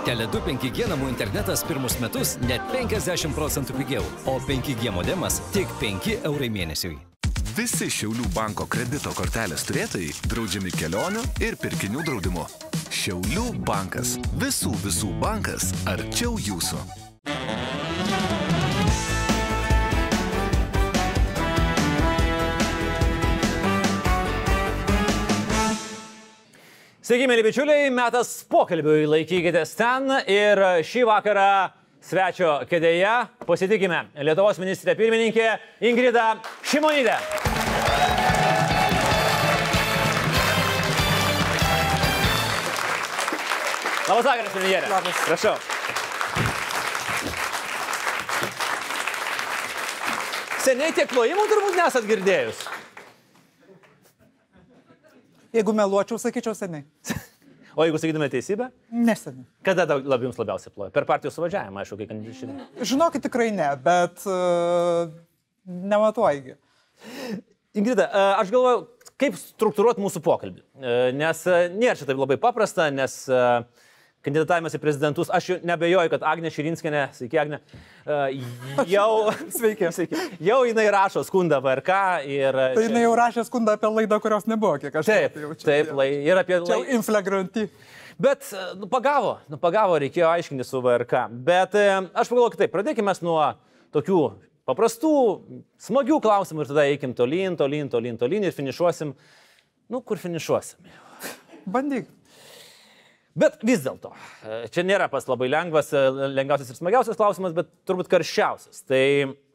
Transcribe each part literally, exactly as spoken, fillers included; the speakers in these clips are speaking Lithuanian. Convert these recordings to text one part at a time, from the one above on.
Tele du penki G namų internetas pirmus metus net penkiasdešimt procentų pigiau, o penki G modemas tik penki eurai mėnesiui. Visi Šiaulių banko kredito kortelės turėtojai draudžiami kelionių ir pirkinių draudimu. Šiaulių bankas. Visų visų bankas arčiau jūsų. Sveiki, mėly bičiuliai, metas pokalbiui, laikykitės ten ir šį vakarą svečio kėdėje pasitikime Lietuvos ministrė pirmininkė Ingrida Šimonytė. Labas vakaras, premjerė. Labas. Prašau. Seniai tiek plojimų turbūt nesat girdėjus. Jeigu meluočiau, sakyčiau seniai. O jeigu sakytume teisybę? Neseniai. Kada labiau jums labiausiai ploja? Per partijos suvažiavimą, aišku, kai kandidatai. Žinokit, tikrai ne, bet uh, nematuoju. Ingrida, uh, aš galvoju, kaip struktūruoti mūsų pokalbį. Uh, nes uh, nėra čia taip labai paprasta, nes uh, kandidatavimas į prezidentus, aš jau nebejoju, kad Agnė Širinskienė, sveiki Agnė, uh, jau, Sveiki. sveiki, jau jinai rašo skundą V R K ir... Tai jinai jau rašė skundą apie laidą, kurios nebuvo, kiek aš Taip, jau čia. taip, lai, ir apie... Čia jau inflagranti. Bet, nu, pagavo, nu, pagavo, reikėjo aiškinti su V R K. Bet aš pagalvoju, taip, pradėkime nuo tokių paprastų, smagių klausimų ir tada eikim tolyn, tolyn, tolyn, tolyn ir finišuosim. Nu, kur finišuosim? Bandyk. Bet vis dėlto, čia nėra pas labai lengvas, lengviausias ir smagiausias klausimas, bet turbūt karščiausias. Tai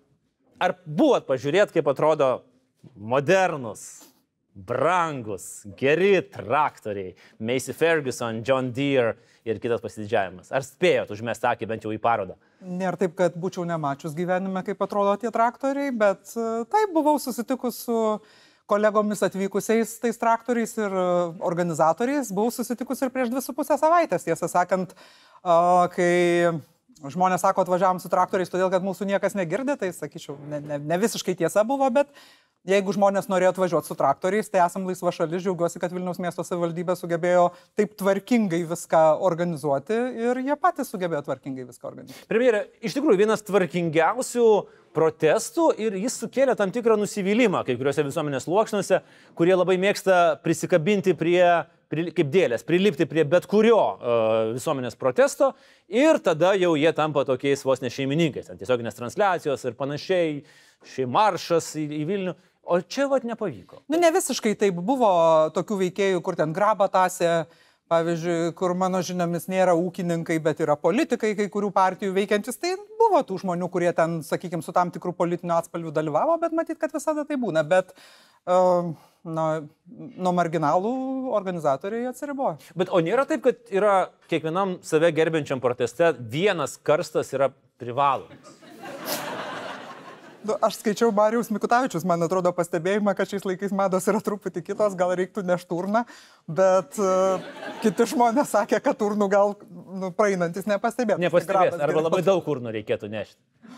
ar buvot pažiūrėti, kaip atrodo modernus, brangus, geri traktoriai, Massey Ferguson, John Deere ir kitas pasididžiavimas? Ar spėjot užmesti akį bent jau į parodą? Nėra taip, kad būčiau nemačius gyvenime, kaip atrodo tie traktoriai, bet taip buvau susitikus su kolegomis atvykusiais tais traktoriais ir organizatoriais. Buvau susitikus ir prieš dvi su pusę savaitės, tiesą sakant, kai žmonės sako, atvažiavom su traktoriais, todėl kad mūsų niekas negirdi, tai sakyčiau, ne, ne, ne visiškai tiesa buvo, bet jeigu žmonės norėjo atvažiuoti su traktoriais, tai esam laisva šalis, džiaugiuosi, kad Vilniaus miesto savivaldybė sugebėjo taip tvarkingai viską organizuoti ir jie patys sugebėjo tvarkingai viską organizuoti. Premjerė, iš tikrųjų vienas tvarkingiausių protestų ir jis sukėlė tam tikrą nusivylimą kai kuriuose visuomenės sluoksniuose, kurie labai mėgsta prisikabinti prie, prie kaip dėlės, prilipti prie bet kurio uh, visuomenės protesto ir tada jau jie tampa tokiais vos ne šeimininkais, tiesioginės transliacijos ir panašiai, šiai maršas į, į Vilnių. O čia vat nepavyko. Nu, ne visiškai taip. Buvo tokių veikėjų, kur ten grabą tasė, pavyzdžiui, kur mano žiniomis nėra ūkininkai, bet yra politikai, kai kurių partijų veikiantis. Tai buvo tų žmonių, kurie ten, sakykime, su tam tikrų politinių atspalvių dalyvavo, bet matyt, kad visada tai būna. Bet uh, na, nuo marginalų organizatoriai atsiribojo. Bet o nėra taip, kad yra kiekvienam save gerbiančiam proteste vienas karstas yra privalomas? Aš skaičiau Marijaus Mikutavičius, man atrodo, pastebėjimą, kad šiais laikais mados yra truputį kitos, gal reiktų nešti urną, bet uh, kiti žmonės sakė, kad urnų gal nu, praeinantis nepastebėtų. Nepastebės, arba labai daug urnų reikėtų nešti.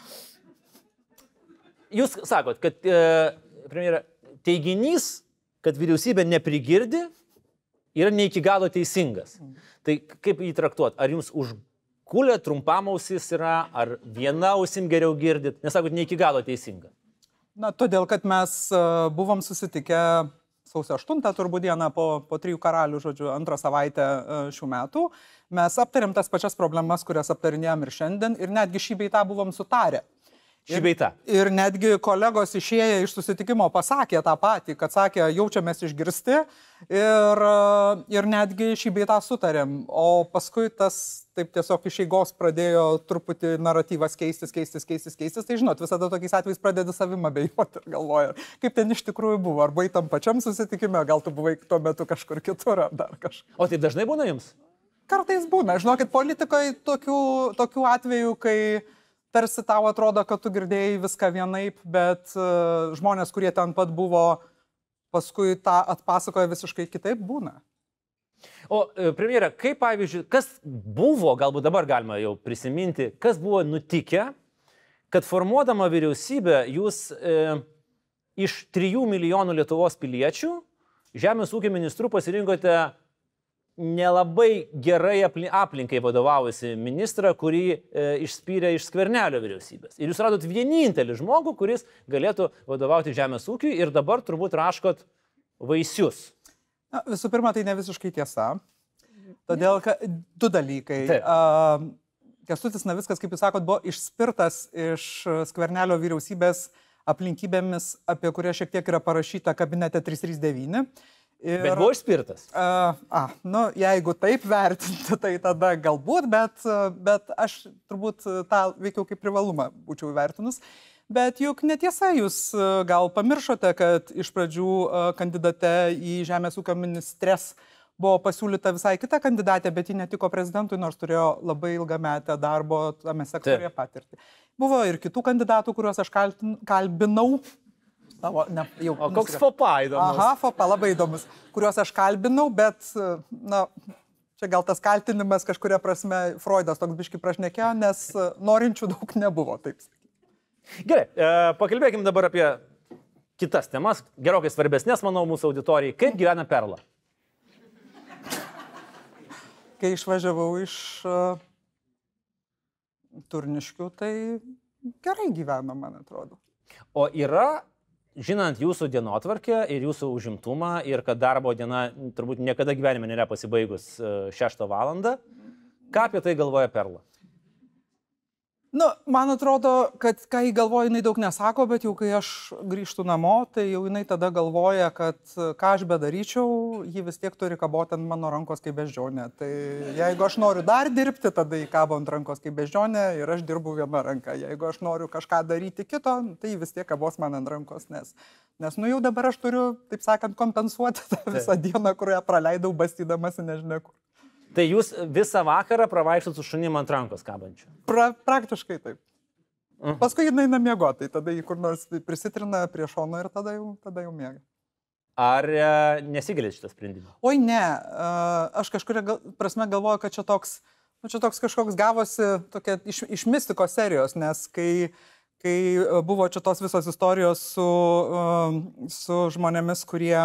Jūs sakot, kad e, premjera, teiginys, kad vyriausybė neprigirdi, yra ne iki galo teisingas. Tai kaip jį traktuot? Ar jums už kulė trumpam ausis yra, ar viena ausim geriau girdit? Nesakot, ne iki galo teisinga. Na, todėl, kad mes uh, buvom susitikę sausio aštuntą turbūt dieną po, po trijų karalių, žodžiu, antrą savaitę uh, šių metų. Mes aptarėm tas pačias problemas, kurias aptarinėjom ir šiandien, ir netgi šį bei tą buvom sutarę. Šį bei tą. Ir netgi kolegos išėję iš susitikimo pasakė tą patį, kad sakė, jaučiamės išgirsti ir, ir netgi šį bei tą sutarėm. O paskui tas taip tiesiog iš eigos pradėjo truputį naratyvas keistis, keistis, keistis, keistis. Tai žinot, visada tokiais atvejais pradedi savim abejoti ir galvoja, kaip ten iš tikrųjų buvo. Ar buvai tam pačiam susitikime, gal tu buvai tuo metu kažkur kitur ar dar kažkur. O tai dažnai būna jums? Kartais būna. Žinokit, politikoje tokių, tokių atvejų, kai tarsi tau atrodo, kad tu girdėjai viską vienaip, bet uh, žmonės, kurie ten pat buvo, paskui tą atpasakoja visiškai kitaip būna. O premjera, kaip pavyzdžiui, kas buvo, galbūt dabar galima jau prisiminti, kas buvo nutikę, kad formuodama vyriausybę jūs e, iš trijų milijonų Lietuvos piliečių žemės ūkio ministrų pasirinkote nelabai gerai aplinkai vadovavusi ministrą, kurį e, išspyrė iš Skvernelio vyriausybės. Ir jūs radot vienintelį žmogų, kuris galėtų vadovauti žemės ūkiui ir dabar turbūt raškot vaisius. Na, visų pirma, tai ne visiškai tiesa. Todėl, kad du dalykai. Kęstutis Navickas, kaip jūs sakot, buvo išspirtas iš Skvernelio vyriausybės aplinkybėmis, apie kurią šiek tiek yra parašyta kabinete trys trys devyni. Ir, bet buvo išspirtas. A, a, nu, jeigu taip vertinti, tai tada galbūt, bet, bet aš turbūt tą veikiau kaip privalumą būčiau vertinus. Bet juk netiesa, jūs gal pamiršote, kad iš pradžių kandidate į Žemės ūkio ministres buvo pasiūlyta visai kita kandidatė, bet ji netiko prezidentui, nors turėjo labai ilgametę darbo tame sektorėje patirtį. Buvo ir kitų kandidatų, kuriuos aš kaltin, kalbinau. Tavo, ne, jau, o koks fopa įdomus. Aha, fopa labai įdomus, kuriuos aš kalbinau, bet, na, čia gal tas kaltinimas kažkuria prasme Freudas toks biški prašnekėjo, nes norinčių daug nebuvo, taip sakyti. Gerai, e, pakalbėkim dabar apie kitas temas, gerokai svarbesnės, manau, mūsų auditorijai. Kaip gyvena Perla? Kai išvažiavau iš uh, Turniškių, tai gerai gyveno, man atrodo. O yra, žinant jūsų dienotvarkę ir jūsų užimtumą ir kad darbo diena turbūt niekada gyvenime nėra pasibaigus šeštą valandą, ką apie tai galvoja Perla? Nu, man atrodo, kad ką jį galvoja, jinai daug nesako, bet jau kai aš grįžtu namo, tai jau jinai tada galvoja, kad ką aš bedaryčiau, ji vis tiek turi kaboti ant mano rankos kaip beždžionė. Tai jeigu aš noriu dar dirbti, tada jį kabo ant rankos kaip beždžionė ir aš dirbu viena ranka. Jeigu aš noriu kažką daryti kito, tai vis tiek kabos man ant rankos, nes, nes nu jau dabar aš turiu, taip sakant, kompensuoti tą visą dieną, kurią praleidau bastydamasi nežinia kur. Tai jūs visą vakarą pravaikštot su šunim ant rankos kabančiu? Pra, praktiškai taip. Uh. Paskui jinai namėgo, tai tada jį kur nors prisitrina prie šono ir tada jau, tada jau miega. Ar e, nesigalit šitą sprendimą? Oi ne, aš kažkuria gal, prasme galvoju, kad čia toks, nu, čia toks kažkoks gavosi tokia iš, iš mistikos serijos, nes kai, kai buvo čia tos visos istorijos su, su žmonėmis, kurie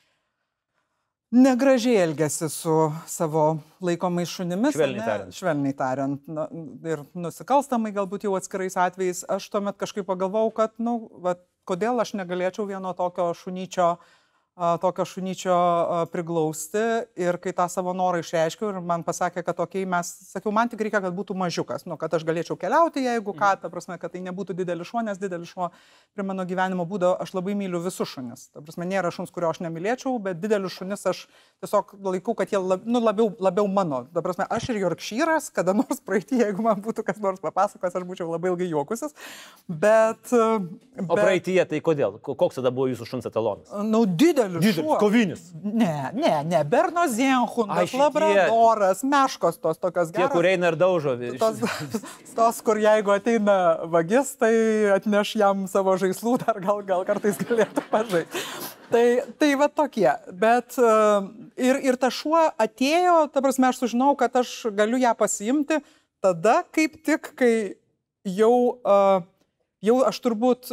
negražiai elgesi su savo laikomais šunimis. Švelniai tariant. Švelniai tariant. Na, ir nusikalstamai galbūt jau atskirais atvejais. Aš tuomet kažkaip pagalvojau, kad, nu, va, kodėl aš negalėčiau vieno tokio šunyčio, a, tokio šunyčio a, priglausti. Ir kai tą savo norą išreiškiau ir man pasakė, kad okei, okay, mes, sakiau, man tik reikia, kad būtų mažiukas. Nu, kad aš galėčiau keliauti, jeigu ką, ta prasme, kad tai nebūtų didelis šuo, nes didelis šuo prie mano gyvenimo būdo, aš labai myliu visus šunis. Ta prasme, nėra šuns, kurio aš nemylėčiau, bet didelius šunis aš tiesiog laikau, kad jie lab, nu, labiau, labiau mano. Ta prasme, aš ir Yorkshire'as, kada nors praeitį, jeigu man būtų kas nors papasakos, aš būčiau labai ilgai juokusis. Bet, bet... O praeityje tai kodėl? Koks tada buvo jūsų šuns etalonas? Nu, didelis, didelis šuo. Kovinis. Ne, ne, ne. Berno Zienhundas, Labradoras, meškos tos tokios geros. Tie, kur eina ir daužo. Tos, tos, kur jeigu ateina vagis, tai atneš jam savo žaislų, dar gal, gal kartais galėtų pažaisti. Tai, tai va tokie. Bet ir, ir ta šuo atėjo, ta prasme, aš sužinau, kad aš galiu ją pasiimti tada, kaip tik, kai jau, jau aš turbūt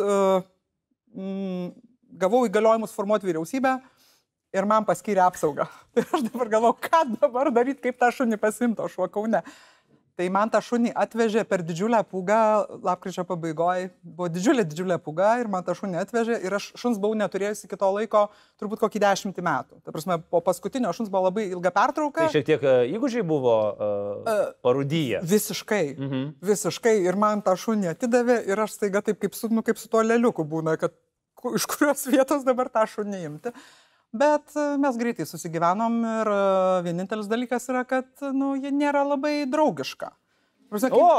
mm, gavau įgaliojimus formuoti vyriausybę ir man paskyrė apsaugą. Tai aš dabar galvoju, ką dabar daryti, kaip tą šunį pasimto šuo Kaune. Tai man tą šunį atvežė per didžiulę pūgą, lapkričio pabaigoje buvo didžiulė, didžiulė pūga ir man tą šunį atvežė ir aš šuns buvau neturėjęs iki to laiko turbūt kokį dešimtį metų. Ta prasme, po paskutinio šuns buvo labai ilga pertrauka. Tai šiek tiek įgūdžiai buvo uh, parudyje. Visiškai, mhm. visiškai. Ir man tą šunį atidavė ir aš staiga taip kaip su, nu, kaip su tuo leliuku būna, kad iš kurios vietos dabar tą šunį imti. Bet mes greitai susigyvenom ir vienintelis dalykas yra, kad nu, ji nėra labai draugiška. Prasme, kai...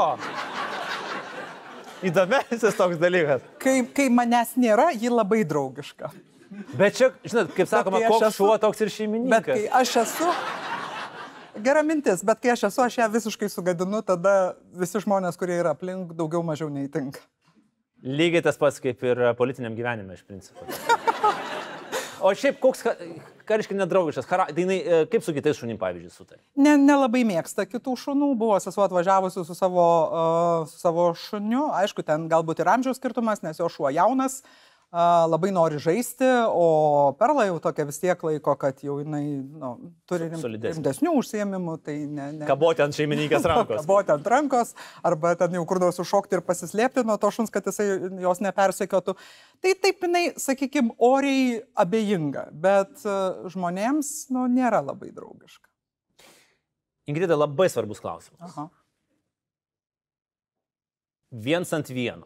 O! Įdomesnis toks dalykas. Kai, kai manęs nėra, ji labai draugiška. Bet čia, žinot, kaip sakoma, koks esu... šuo toks ir šeimininkas. Bet kai aš esu... Gera mintis, bet kai aš esu, aš ją visiškai sugadinu, tada visi žmonės, kurie yra aplink, daugiau mažiau neįtinka. Lygiai tas pats kaip ir politiniam gyvenime, iš principo. O šiaip koks, ką reiškia nedraugiškas, tai kaip su kitais šunim, pavyzdžiui, sutarė? Ne, nelabai mėgsta kitų šunų, buvo sesuo atvažiavusi su savo, uh, su savo šuniu, aišku, ten galbūt ir amžiaus skirtumas, nes jo šuo jaunas, labai nori žaisti, o Perla jau tokia vis tiek laiko, kad jau jinai nu, turi rimtesnių užsiėmimų. Tai ne, ne, kaboti ant šeimininkės rankos. Kaboti ant rankos, arba ten jau kur nors užšokti ir pasislėpti nuo to šuns, kad jisai jos nepersekiotų. Tai taip jinai, sakykime, oriai abejinga, bet žmonėms nu, nėra labai draugiška. Ingrida, labai svarbus klausimas. Aha. Viens ant vieno.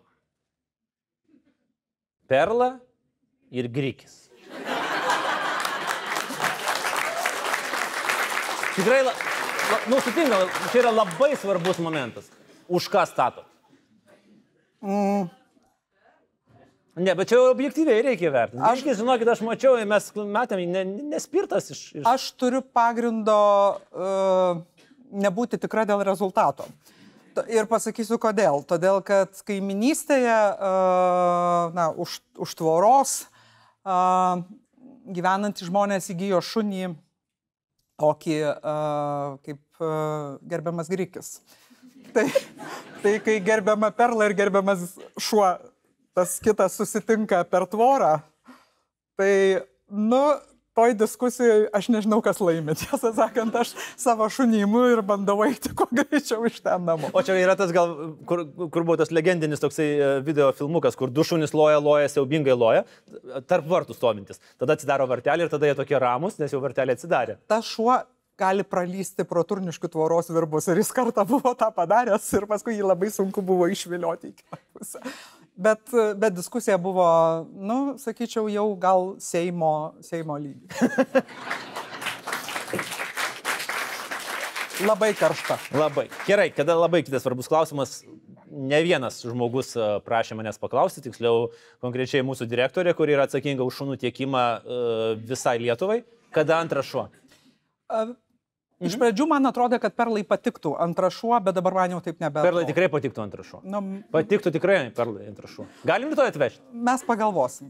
Perla ir Grikis. Tikrai, la, la, nu, sutinka, čia yra labai svarbus momentas. Už ką statot? Mm. Ne, bet čia objektyviai reikia vertinti. Aš, Grikis, žinokit, aš mačiau, mes matėm, ne, nespirtas iš, iš... Aš turiu pagrindo uh, nebūti tikra dėl rezultato. Ir pasakysiu kodėl. Todėl, kad kaiminystėje, na, už, už tvoros gyvenantys žmonės įgijo šunį tokį, kaip gerbiamas Grikis. Tai, tai kai gerbiama Perla ir gerbiamas šuo, tas kitas susitinka per tvorą, tai, nu, toj diskusijai aš nežinau, kas laimė. Tiesą sakant, aš savo šunimu ir bandau eiti kuo greičiau iš ten namo. O čia yra tas gal, kur, kur buvo tas legendinis toksai video filmukas, kur du šunys loja, loja, siaubingai loja, tarp vartų stovintis. Tada atsidaro vartelį ir tada jie tokie ramus, nes jau vartelį atsidarė. Tas šuo gali pralysti pro Turniškių tvoros virbus ir jis kartą buvo tą padaręs ir paskui jį labai sunku buvo išvilioti į kitą pusę. Bet, bet diskusija buvo, nu, sakyčiau, jau gal Seimo, Seimo lygį. Labai karšta. Labai. Gerai, kada labai kitas svarbus klausimas. Ne vienas žmogus prašė manęs paklausti, tiksliau konkrečiai mūsų direktorė, kuri yra atsakinga už šunų tiekimą visai Lietuvai. Kada antras šuo? Iš pradžių man atrodo, kad Perlai patiktų antras šuo, bet dabar man jau taip nebe. Perlai tikrai patiktų antras šuo. Nu, patiktų tikrai Perlai antras šuo. Galim rytoj atvežti? Mes pagalvosim.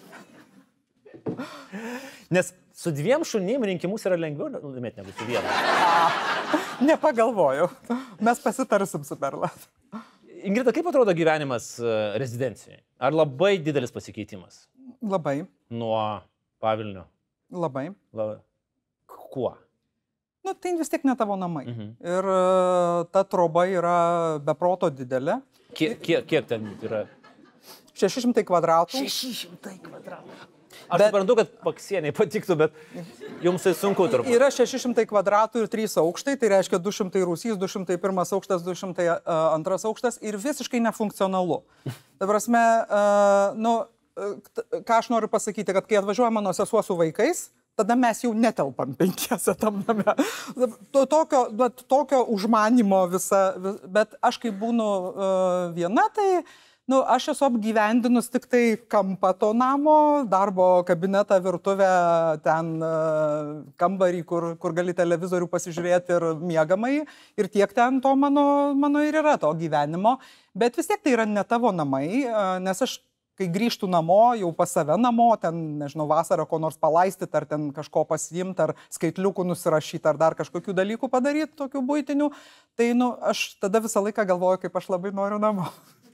Nes su dviem šunim rinkimus yra lengviau laimėti negu su vienu. Nepagalvojau. Mes pasitarsim su Perla. Ingrida, kaip atrodo gyvenimas rezidencijoje? Ar labai didelis pasikeitimas? Labai. Nuo Pavilnio? Labai. La... Kuo? Nu, tai vis tiek ne tavo namai. Mhm. Ir ta troba yra beproto didelė. Kiek, kiek, kiek ten yra? šeši šimtai kvadratų. šeši šimtai kvadratų. Aš bet, suprantu, kad Paksieniai patiktų, bet jums tai sunku turbūt. Yra šeši šimtai kvadratų ir trys aukštai, tai reiškia du šimtai rūsys, du šimtai pirmas aukštas, du šimtai antras aukštas ir visiškai nefunkcionalu. Ta prasme, uh, nu, ką aš noriu pasakyti, kad kai atvažiuoja mano sesuo su vaikais, tada mes jau netelpam penkiese tam name. Tokio, tokio užmanimo visa, bet aš kai būnu uh, viena, tai nu, aš esu apgyvendinus tik tai kampą to namo, darbo kabinetą, virtuvę, ten uh, kambarį, kur, kur gali televizorių pasižiūrėti ir miegamai. Ir tiek ten to mano, mano ir yra to gyvenimo. Bet vis tiek tai yra ne tavo namai, uh, nes aš kai grįžtų namo, jau pas save namo, ten, nežinau, vasarą ko nors palaistyti, ar ten kažko pasiimti, ar skaitliukų nusirašyti, ar dar kažkokių dalykų padaryti, tokių buitinių, tai, nu, aš tada visą laiką galvoju, kaip aš labai noriu namo.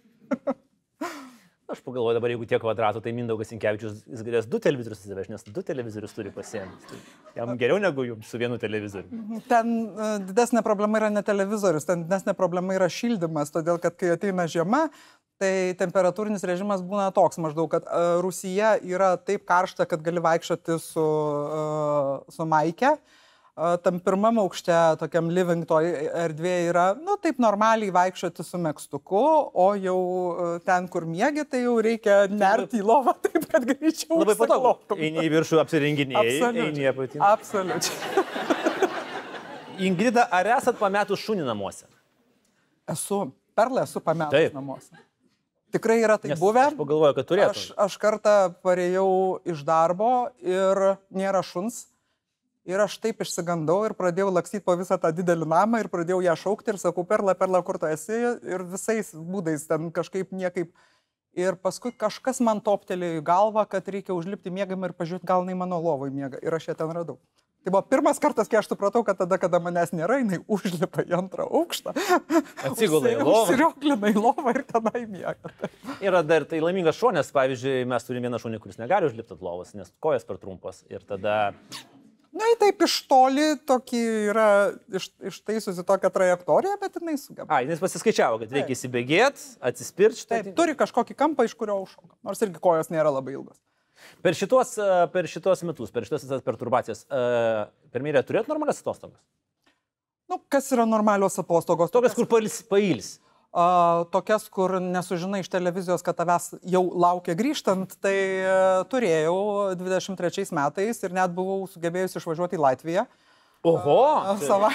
Aš pagalvoju dabar, jeigu tiek kvadratų, tai Mindaugas Sinkevičius, jis galės du televizorius įsiveš, nes du televizorius turi pasiėmęs. Tai jam geriau negu jums su vienu televizoriu. Ten uh, didesnė problema yra ne televizorius, ten didesnė problema yra šildymas, todėl kad kai ateina žiema, tai temperatūrinis režimas būna toks maždaug, kad uh, Rusija yra taip karšta, kad gali vaikščioti su, uh, su maike. Uh, tam pirmam aukšte, tokiam living toj erdvėje yra, nu, taip normaliai vaikščioti su megztuku, o jau uh, ten, kur miegi, tai jau reikia nerti į lovą taip, kad greičiau labai patogu. Eini į viršų apsirenginėjai, eini į apatinį. Absoliučiai. Ingrida, ar esat pametus šunį namuose? Esu. Perla esu pametus taip. Namuose. Tikrai yra tai Nes buvę. Aš pagalvoju, kad turėtų. Aš, aš kartą parėjau iš darbo ir nėra šuns. Ir aš taip išsigandau ir pradėjau lakstyti po visą tą didelį namą ir pradėjau ją šaukti ir sakau, Perla, Perla, kur tu esi? Ir visais būdais ten kažkaip niekaip. Ir paskui kažkas man toptelėjo į galvą, kad reikia užlipti miegamą ir pažiūrėti, gal jinai mano lovoj miega. Ir aš ją ten radau. Tai buvo pirmas kartas, kai aš supratau, kad tada, kada manęs nėra, jinai užlipa į antrą aukštą. Atsigula į lovą. Užsirioklina į lovą ir tenai miega. Yra dar tai laimingas šuonis, pavyzdžiui, mes turime vieną šunį, kuris negali užlipti ant lovos, nes kojas per trumpas. Ir tada... Na, nu, taip iš toli tokį yra iš, ištaisusi tokią trajektoriją, bet jinai sugeba. A, jis pasiskaičiavo, kad reikia įsibėgėti, atsispirti. Taip, turi kažkokį kampą, iš kurio užšoka. Nors irgi kojos nėra labai ilgos. Per šitos, per šitos metus, per šitos visas perturbacijas, pirmyrė turėtų normalias atostogas? Nu, kas yra normalios atostogos? Tokias, kur pails. Uh, tokias, kur nesužinai iš televizijos, kad tavęs jau laukia grįžtant, tai uh, turėjau dvidešimt trečiais metais ir net buvau sugebėjusi išvažiuoti į Latviją. Oho! Uh, sava...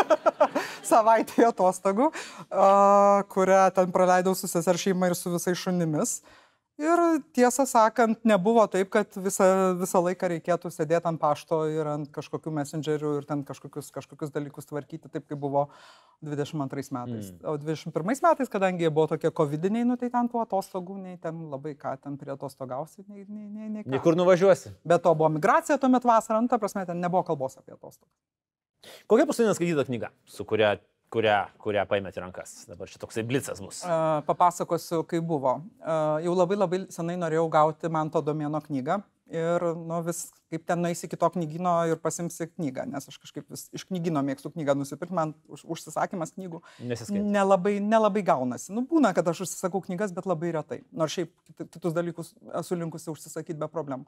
Savaitėje atostogų, uh, kurią ten praleidau su seser šeima ir su visais šunimis. Ir tiesą sakant, nebuvo taip, kad visą, visą laiką reikėtų sėdėti ant pašto ir ant kažkokių messengerių ir ten kažkokius, kažkokius dalykus tvarkyti, taip kaip buvo dvidešimt antrais metais. Mm. O dvidešimt pirmais metais, kadangi jie buvo tokie covidiniai, nu tai ten tų atostogų, nei ten labai ką ten prie atostogausi, nei, nei, nei, nei ką. Niekur nuvažiuosi. Bet to buvo migracija tuomet vasarą, ta prasme, ten nebuvo kalbos apie atostogas. Kokia paskutinė skaityta knyga, su kuria... kurią, kurią paėmėte rankas. Dabar šitoksai blicas mus. Uh, papasakosiu, kaip buvo. Uh, jau labai labai senai norėjau gauti Manto Domėno knygą ir nu, vis kaip ten nueisi iki to knygino ir pasimsi knygą, nes aš kažkaip vis iš knygino mėgstu knygą nusipirkti, man už, užsisakymas knygų nelabai, nelabai gaunasi. Nu, būna, kad aš užsisakau knygas, bet labai retai. Nors šiaip kitus dalykus esu linkusi užsisakyti be problemų.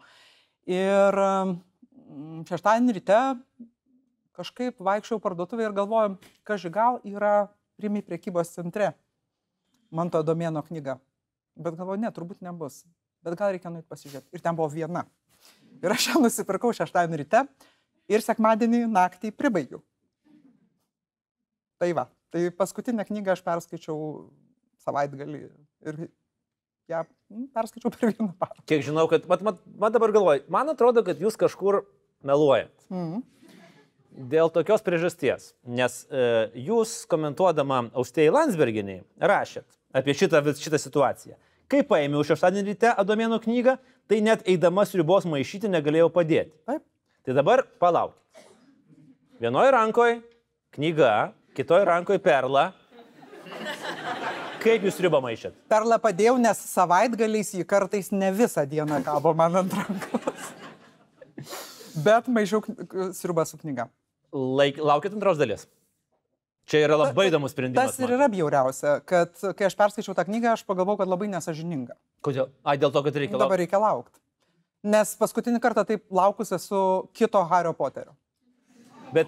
Ir um, šeštadienį ryte kažkaip vaikščiau parduotuvę ir galvojom, kaži gal yra Rimi prekybos centre Manto Domėno knyga. Bet galvoju, ne, turbūt nebus. Bet gal reikia nueiti pasižiūrėti. Ir ten buvo viena. Ir aš ją nusipirkau šeštadienį ryte ir sekmadienį naktį pribaigiau. Tai va, tai paskutinę knygą aš perskaičiau savaitgalį ir ją perskaičiau per vieną parą. Kiek žinau, kad, mat, mat, mat dabar galvoju, man atrodo, kad jūs kažkur meluojat. Mhm. Dėl tokios priežasties, nes e, jūs komentuodama Austėjai Landsbergienei rašėt apie šitą, šitą situaciją. Kai paėmiau šeštadienį ryte Adomėno knygą, tai net eidama sriubos maišyti negalėjau padėti. Taip. Tai dabar palaukit. Vienoje rankoje knyga, kitoje rankoje perla. Kaip jūs sriubą maišėt? Perlą padėjau, nes savaitgaliais jį kartais ne visą dieną kabo man ant rankos. Bet maišiau sriubą su knyga. Laik, laukit antros dalies. Čia yra labai įdomus sprendimas. Tas ir yra bjauriausia, kad kai aš perskaičiau tą knygą, aš pagalvojau, kad labai nesažininga. Kodėl? Ai, dėl to, kad reikia laukti. Dabar reikia laukti. Nes paskutinį kartą taip laukus esu kito Hario Poterio. Bet...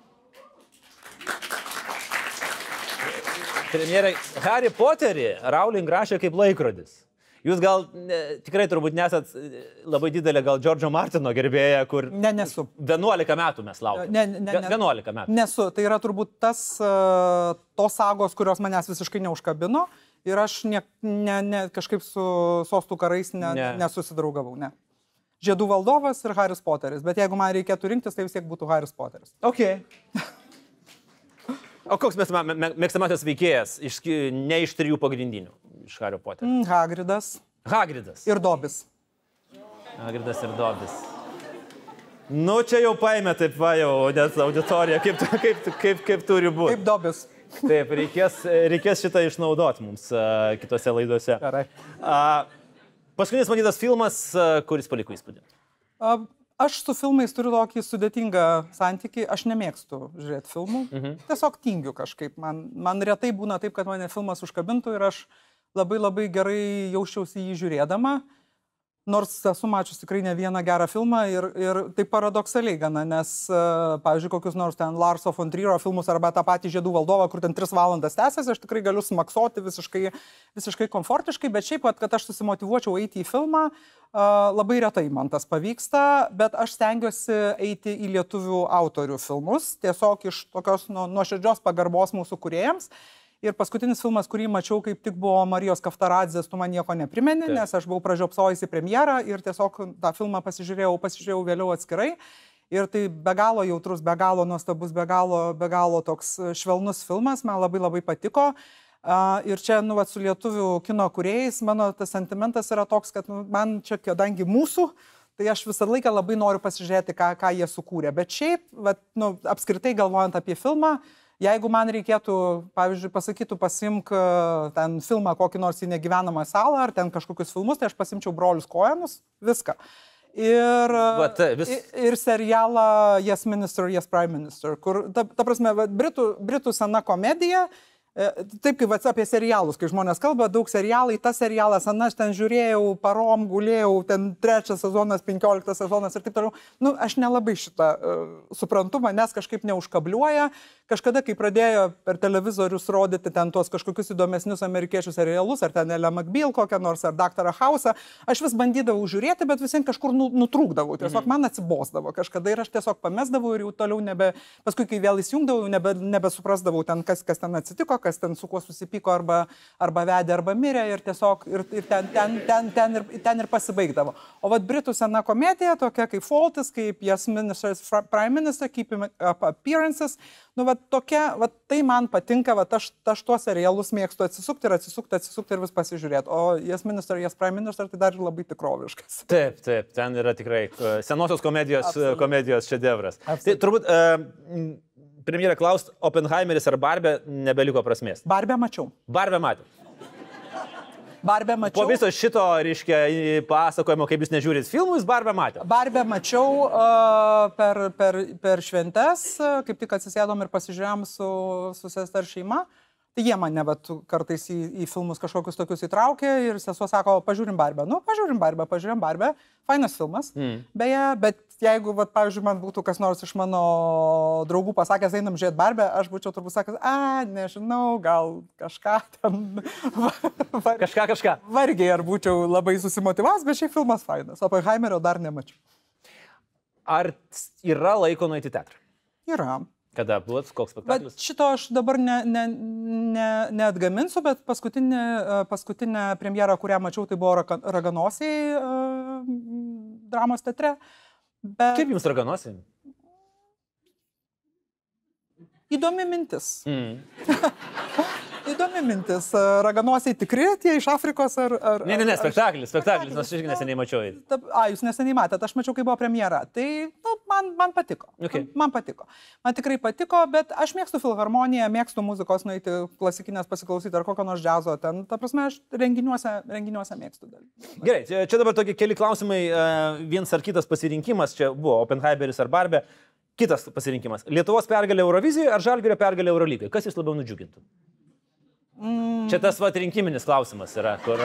Premjerai, Harry Potterį Rowling rašė kaip laikrodis. Jūs gal ne, tikrai turbūt nesat labai didelė gal Džordžo Martino gerbėja, kur... Ne, nesu. vienuolika metų mes laukiame. Ne, ne, ne, vienuolika metų. Nesu. Tai yra turbūt tas, uh, tos sagos, kurios manęs visiškai neužkabino ir aš ne, ne, ne, kažkaip su Sostų karais ne, ne. nesusidraugavau. Ne. Žiedų valdovas ir Haris Poteris. Bet jeigu man reikėtų rinktis, tai vis tiek būtų Haris Poteris. Ok. O koks mes mėgstamasis veikėjas, iš, ne iš trijų pagrindinių, iš Hario Poterio? Mm, Hagridas. Hagridas. Ir Dobis. Hagridas ir Dobis. Nu, čia jau paėmė taip va jau auditorija, kaip, kaip, kaip, kaip turi būti. Kaip Dobis. Taip, reikės, reikės šitą išnaudoti mums uh, kitose laidose. Gerai. Uh, paskutinis matytas filmas, uh, kuris paliko įspūdį. Uh, Aš su filmais turiu tokį sudėtingą santykį, aš nemėgstu žiūrėti filmų, mhm. tiesiog tingiu kažkaip. Man, man retai būna taip, kad mane filmas užkabintų ir aš labai labai gerai jausčiausi jį žiūrėdama, nors esu mačius tikrai ne vieną gerą filmą ir, ir taip paradoksaliai gana, nes, uh, pavyzdžiui, kokius nors ten Larso von Triero filmus arba tą patį Žiedų valdovą, kur ten tris valandas tęsiasi, aš tikrai galiu smaksoti visiškai, visiškai komfortiškai, bet šiaip, kad, kad aš susimotyvuočiau eiti į filmą, uh, labai retai man tas pavyksta, bet aš stengiuosi eiti į lietuvių autorių filmus, tiesiog iš tokios nu, nuoširdžios pagarbos mūsų kūrėjams. Ir paskutinis filmas, kurį mačiau, kaip tik buvo Marijos Kaftaradzės, tu man nieko neprimeni, tai. Nes aš buvau pražiopsojusi premjerą ir tiesiog tą filmą pasižiūrėjau, pasižiūrėjau vėliau atskirai. Ir tai be galo jautrus, be galo nuostabus, be galo, be galo toks švelnus filmas, man labai labai patiko. Uh, ir čia, nu, va, su lietuvių kino kūrėjais, mano tas sentimentas yra toks, kad nu, man čia, kadangi mūsų, Tai aš visą laiką labai noriu pasižiūrėti, ką, ką jie sukūrė. Bet šiaip, vat, nu, apskritai galvojant apie filmą, jeigu man reikėtų, pavyzdžiui, pasakytų, pasimk ten filmą kokį nors į negyvenamą salą ar ten kažkokius filmus, tai aš pasimčiau Brolius Koenus, viską. Ir, Vat, vis... ir, ir serialą Yes Minister, Yes Prime Minister, kur, ta, ta prasme, Britų, Britų sena komedija, taip kaip apie serialus, kai žmonės kalba, daug serialai, tas serialas, na, aš ten žiūrėjau, parom, gulėjau, ten trečias sezonas, penkioliktas sezonas ir taip toliau. Nu, aš nelabai šitą uh, suprantu, manęs kažkaip neužkabliuoja. Kažkada, kai pradėjo per televizorius rodyti ten tuos kažkokius įdomesnius amerikiečių serialus, ar ten Ellen McBeal kokią nors, ar Daktarą House'ą, aš vis bandydavau žiūrėti, bet visiems kažkur nu, nutrūkdavau. Tiesiog man atsibosdavo kažkada ir aš tiesiog pamesdavau ir jau toliau nebe, paskui kai vėl įsijungdavau, nebe, nebesuprasdavau ten, kas, kas ten atsitiko, kas ten su kuo susipyko, arba, arba vedė, arba mirė ir tiesiog ir, ir ten, ten, ten, ten, ir, ten ir pasibaigdavo. O vat Britų sena komedija, tokia kaip Faultis, kaip Yes Minister, Prime Minister, Keeping Up Appearances, nu, vat tokia, vat tai man patinka, vat aš, aš tuos serialus mėgstu atsisukti ir atsisukti, atsisukti ir vis pasižiūrėti. O Yes Minister, Yes Prime Minister tai dar ir labai tikroviškas. Taip, taip, ten yra tikrai senosios komedijos, Absolut. komedijos šedevras. Absolut. Tai turbūt uh, premjerė klaust, Oppenheimeris ar Barbė nebeliko prasmės. Barbę mačiau. Barbę matė. Barbę mačiau. Po viso šito, reiškia, pasakojimo, kaip jūs nežiūrit filmų, jūs Barbę matė. Barbę mačiau uh, per, per, per šventes, kaip tik atsisėdom ir pasižiūrėjom su, su sester šeima. Tai jie mane vat, kartais į, į filmus kažkokius tokius įtraukė ir sesuo sako, pažiūrim Barbę. Nu, pažiūrim Barbę, pažiūrim Barbę. Fainas filmas. Mm. Beje, bet jeigu, vat, pavyzdžiui, man būtų kas nors iš mano draugų pasakęs, einam žiūrėti Barbę, aš būčiau turbūt sakęs, a, nežinau, gal kažką ten... Var... Kažką, kažką. Vargiai ar būčiau labai susimotyvas, bet šiaip filmas fainas. Oppenheimerio dar nemačiau. Ar yra laiko nueiti į teatrą? Yra. Kada bus, koks spektaklis? Bet šito aš dabar ne, ne, ne, neatgaminsiu, bet paskutinė, paskutinė premjera, kurią mačiau, tai buvo Raganosiai uh, dramos teatre. Bet... Kaip jums Raganosiai? Įdomi mintis. Mm. Įdomi mintis. Raganosiai tikri, tie iš Afrikos ar... ar ne, ne, ne, spektaklis, aš... spektaklis, nors aš irgi neseniai mačiau. A, jūs neseniai matėte, aš mačiau, kai buvo premjera. Tai, nu, man, man patiko. Okay. Man, man patiko. Man tikrai patiko, bet aš mėgstu filharmoniją, mėgstu muzikos, nueiti klasikinės pasiklausyti ar kokio nors džiazo. Ten, ta prasme, aš renginiuose, renginiuose mėgstu dalyvauti. Gerai, čia dabar tokie keli klausimai, vienas ar kitas pasirinkimas, čia buvo Oppenheimeris ar Barbė. Kitas pasirinkimas. Lietuvos pergalė Eurovizijoje ar Žalgirio pergalė Eurolygoje? Kas jūs labiau nudžiugintų? Mm. Čia tas vat rinkiminis klausimas yra, kur...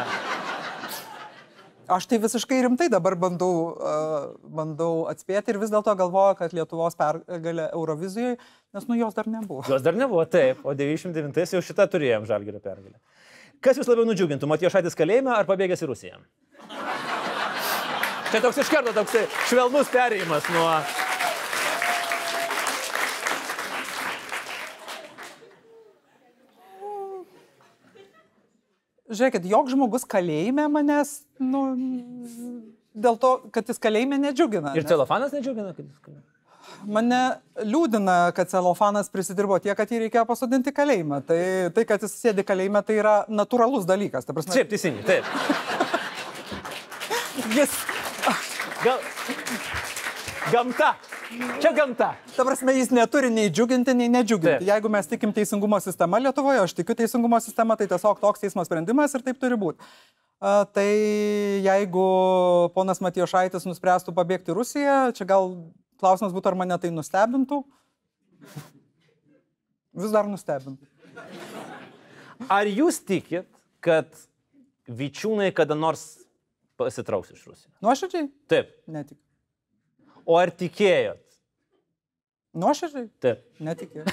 Aš tai visiškai rimtai dabar bandau, uh, bandau atspėti ir vis dėlto galvoju, kad Lietuvos pergalė Eurovizijoje, nes nu jos dar nebuvo. Jos dar nebuvo, taip, o devyniasdešimt devintais jau šitą turėjom Žalgirio pergalę. Kas jūs labiau nudžiugintų, Matijošaitis kalėjime ar pabėgęs į Rusiją? Čia toks iš karto toks švelnus perėjimas nuo... Žiūrėkit, jok žmogus kalėjime manęs, nu, dėl to, kad jis kalėjime nedžiugina. Ir celofanas nedžiugina, kad jis kalėjime? Mane liūdina, kad celofanas prisidirbo tiek, kad jį reikėjo pasodinti kalėjimą. Tai, tai kad jis sėdi kalėjime, tai yra natūralus dalykas. Ta prasme... Taip, teisingai, taip. Jis... Gal... Gamta. Čia gamta. Ta prasme, jis neturi nei džiuginti, nei nedžiuginti. Taip. Jeigu mes tikim teisingumo sistema Lietuvoje, aš tikiu teisingumo sistema, tai tiesiog toks teismo sprendimas ir taip turi būti. Uh, tai jeigu ponas Matijošaitis nuspręstų pabėgti į Rusiją, čia gal klausimas būtų, ar mane tai nustebintų? Vis dar nustebintų. Ar jūs tikit, kad Vičiūnai kada nors pasitrauks iš Rusijos? Nuoširdžiai? Taip. Netikiu. O ar tikėjot? Nuoširdžiai? Taip. Netikėjau.